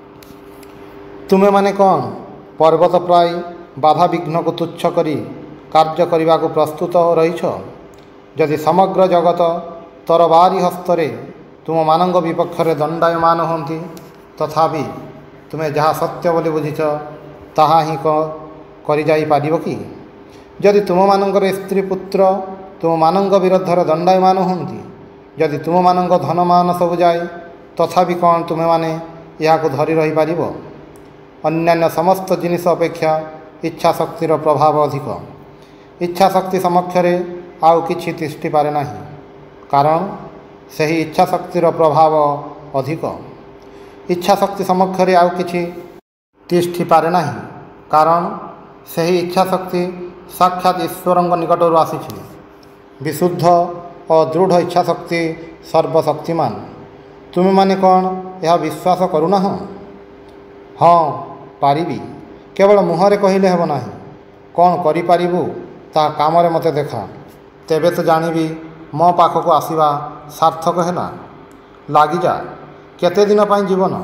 ତୁମେମାନେ କ'ଣ ପର୍ବତ ପ୍ରାୟ ବାଧାବିଘ୍ନକୁ ତୁଚ୍ଛ କରି କାର୍ଯ୍ୟ କରିବାକୁ ପ୍ରସ୍ତୁତ ରହିଛ? ଯଦି ସମଗ୍ର ଜଗତ ତରବାରୀ ହସ୍ତରେ ତୁମମାନଙ୍କ ବିପକ୍ଷରେ ଦଣ୍ଡାୟମାନ ହୁଅନ୍ତି, ତଥାପି ତୁମେ ଯାହା ସତ୍ୟ ବୋଲି ବୁଝିଛ ତାହା ହିଁ କରିଯାଇପାରିବ କି? ଯଦି ତୁମମାନଙ୍କର ସ୍ତ୍ରୀ ପୁତ୍ର ତୁମମାନଙ୍କ ବିରୁଦ୍ଧରେ ଦଣ୍ଡାୟମାନ ହୁଅନ୍ତି, ଯଦି ତୁମମାନଙ୍କ ଧନମାନ ସବୁ ଯାଏ, ତଥାପି କ'ଣ ତୁମେମାନେ ଏହାକୁ ଧରି ରହିପାରିବ? ଅନ୍ୟାନ୍ୟ ସମସ୍ତ ଜିନିଷ ଅପେକ୍ଷା ଇଚ୍ଛାଶକ୍ତିର ପ୍ରଭାବ ଅଧିକ। ଇଚ୍ଛାଶକ୍ତି ସମକ୍ଷରେ ଆଉ କିଛି ତିଷ୍ଠିପାରେ ନାହିଁ, କାରଣ ସେହି ଇଚ୍ଛାଶକ୍ତିର ପ୍ରଭାବ ଅଧିକ। ଇଚ୍ଛାଶକ୍ତି ସମକ୍ଷରେ ଆଉ କିଛି ତିଷ୍ଠିପାରେ ନାହିଁ, କାରଣ ସେହି ଇଚ୍ଛାଶକ୍ତି ସାକ୍ଷାତ ଈଶ୍ୱରଙ୍କ ନିକଟରୁ ଆସିଛି। ବିଶୁଦ୍ଧ ଓ ଦୃଢ଼ ଇଚ୍ଛାଶକ୍ତି ସର୍ବଶକ୍ତିମାନ। ତୁମେମାନେ କ'ଣ ଏହା ବିଶ୍ୱାସ କରୁନାହଁ? ହଁ, ପାରିବି। କେବଳ ମୁହଁରେ କହିଲେ ହେବ ନାହିଁ। କ'ଣ କରିପାରିବୁ ତାହା କାମରେ ମୋତେ ଦେଖା, ତେବେ ତ ଜାଣିବି ମୋ ପାଖକୁ ଆସିବା ସାର୍ଥକ ହେଲା। ଲାଗିଯା। କେତେ ଦିନ ପାଇଁ ଜୀବନ?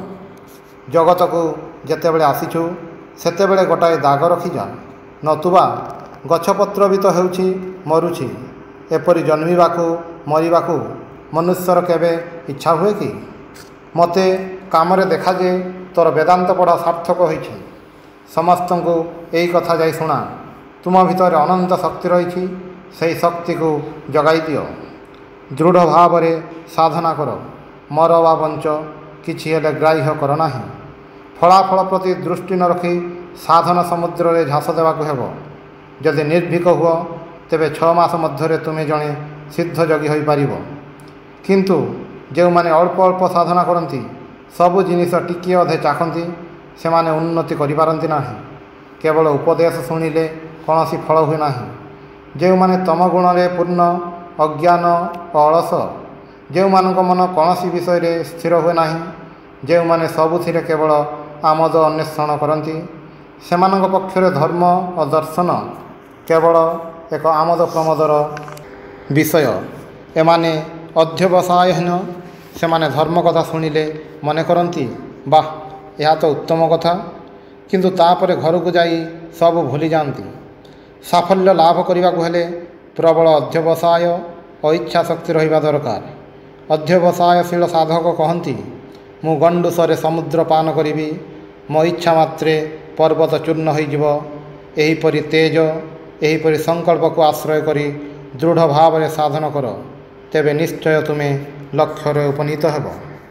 ଜଗତକୁ ଯେତେବେଳେ ଆସିଛୁ ସେତେବେଳେ ଗୋଟାଏ ଦାଗ ରଖିଯା, ନତୁବା ଗଛପତ୍ର ବି ତ ହେଉଛି ମରୁଛି। ଏପରି ଜନ୍ମିବାକୁ ମରିବାକୁ ମନୁଷ୍ୟର କେବେ ଇଚ୍ଛା ହୁଏ କି? ମୋତେ କାମରେ ଦେଖା ଯେ ତୋର ବେଦାନ୍ତ ପଢ଼ା ସାର୍ଥକ ହୋଇଛି। ସମସ୍ତଙ୍କୁ ଏହି କଥା ଯାଇ ଶୁଣା। ତୁମ ଭିତରେ ଅନନ୍ତ ଶକ୍ତି ରହିଛି, ସେହି ଶକ୍ତିକୁ ଜଗାଇ ଦିଅ। ଦୃଢ଼ ଭାବରେ ସାଧନା କର। ମର ବା ବଞ୍ଚ, କିଛି ହେଲେ ଗ୍ରାହ୍ୟ କର ନାହିଁ। ଫଳାଫଳ ପ୍ରତି ଦୃଷ୍ଟି ନ ରଖି ସାଧନ ସମୁଦ୍ରରେ ଝାସ ଦେବାକୁ ହେବ। ଯଦି ନିର୍ଭୀକ ହୁଅ, ତେବେ ଛଅ ମାସ ମଧ୍ୟରେ ତୁମେ ଜଣେ ସିଦ୍ଧଯୋଗୀ ହୋଇପାରିବ। କିନ୍ତୁ ଯେଉଁମାନେ ଅଳ୍ପ ଅଳ୍ପ ସାଧନା କରନ୍ତି, ସବୁ ଜିନିଷ ଟିକିଏ ଅଧେ ଚାଖନ୍ତି, ସେମାନେ ଉନ୍ନତି କରିପାରନ୍ତି ନାହିଁ। କେବଳ ଉପଦେଶ ଶୁଣିଲେ କୌଣସି ଫଳ ହୁଏ ନାହିଁ। ଯେଉଁମାନେ ତମ ଗୁଣରେ ପୂର୍ଣ୍ଣ, ଅଜ୍ଞାନ ଓ ଅଳସ, ଯେଉଁମାନଙ୍କ ମନ କୌଣସି ବିଷୟରେ ସ୍ଥିର ହୁଏ ନାହିଁ, ଯେଉଁମାନେ ସବୁଥିରେ କେବଳ ଆମୋଦ ଅନ୍ୱେଷଣ କରନ୍ତି, ସେମାନଙ୍କ ପକ୍ଷରେ ଧର୍ମ ଓ ଦର୍ଶନ କେବଳ ଏକ ଆମୋଦ ପ୍ରମୋଦର ବିଷୟ। ଏମାନେ ଅଧ୍ୟବସାୟହୀନ। ସେମାନେ ଧର୍ମ କଥା ଶୁଣିଲେ ମନେ କରନ୍ତି, ବାଃ, ଏହା ତ ଉତ୍ତମ କଥା, କିନ୍ତୁ ତାପରେ ଘରକୁ ଯାଇ ସବୁ ଭୁଲି ଯାଆନ୍ତି। ସାଫଲ୍ୟ ଲାଭ କରିବାକୁ ହେଲେ ପ୍ରବଳ ଅଧ୍ୟବସାୟ ଓ ଇଚ୍ଛା ଶକ୍ତି ରହିବା ଦରକାର। ଅଧ୍ୟବସାୟଶୀଳ ସାଧକ କହନ୍ତି, ମୁଁ ଗଣ୍ଡୁଷରେ ସମୁଦ୍ର ପାନ କରିବି, ମୋ ଇଚ୍ଛା ମାତ୍ରେ ପର୍ବତ ଚୂର୍ଣ୍ଣ ହୋଇଯିବ। ଏହିପରି ତେଜ, ଏହିପରି ସଂକଳ୍ପକୁ ଆଶ୍ରୟ କରି ଦୃଢ଼ ଭାବରେ ସାଧନ କର, ତେବେ ନିଶ୍ଚୟ ତୁମେ ଲକ୍ଷ୍ୟରେ ଉପନୀତ ହେବ।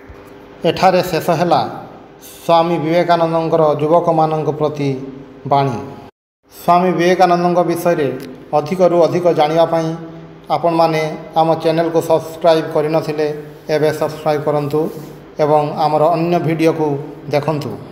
ଏଠାରେ ଶେଷ ହେଲା ସ୍ୱାମୀ ବିବେକାନନ୍ଦଙ୍କର ଯୁବକମାନଙ୍କ ପ୍ରତି ବାଣୀ। ସ୍ୱାମୀ ବିବେକାନନ୍ଦଙ୍କ ବିଷୟରେ ଅଧିକରୁ ଅଧିକ ଜାଣିବା ପାଇଁ ଆପଣମାନେ ଆମ ଚ୍ୟାନେଲକୁ ସବସ୍କ୍ରାଇବ୍ କରିନଥିଲେ, ଏବେ ସବସ୍କ୍ରାଇବ୍ କରନ୍ତୁ ଏବଂ ଆମର ଅନ୍ୟ ଭିଡ଼ିଓକୁ ଦେଖନ୍ତୁ।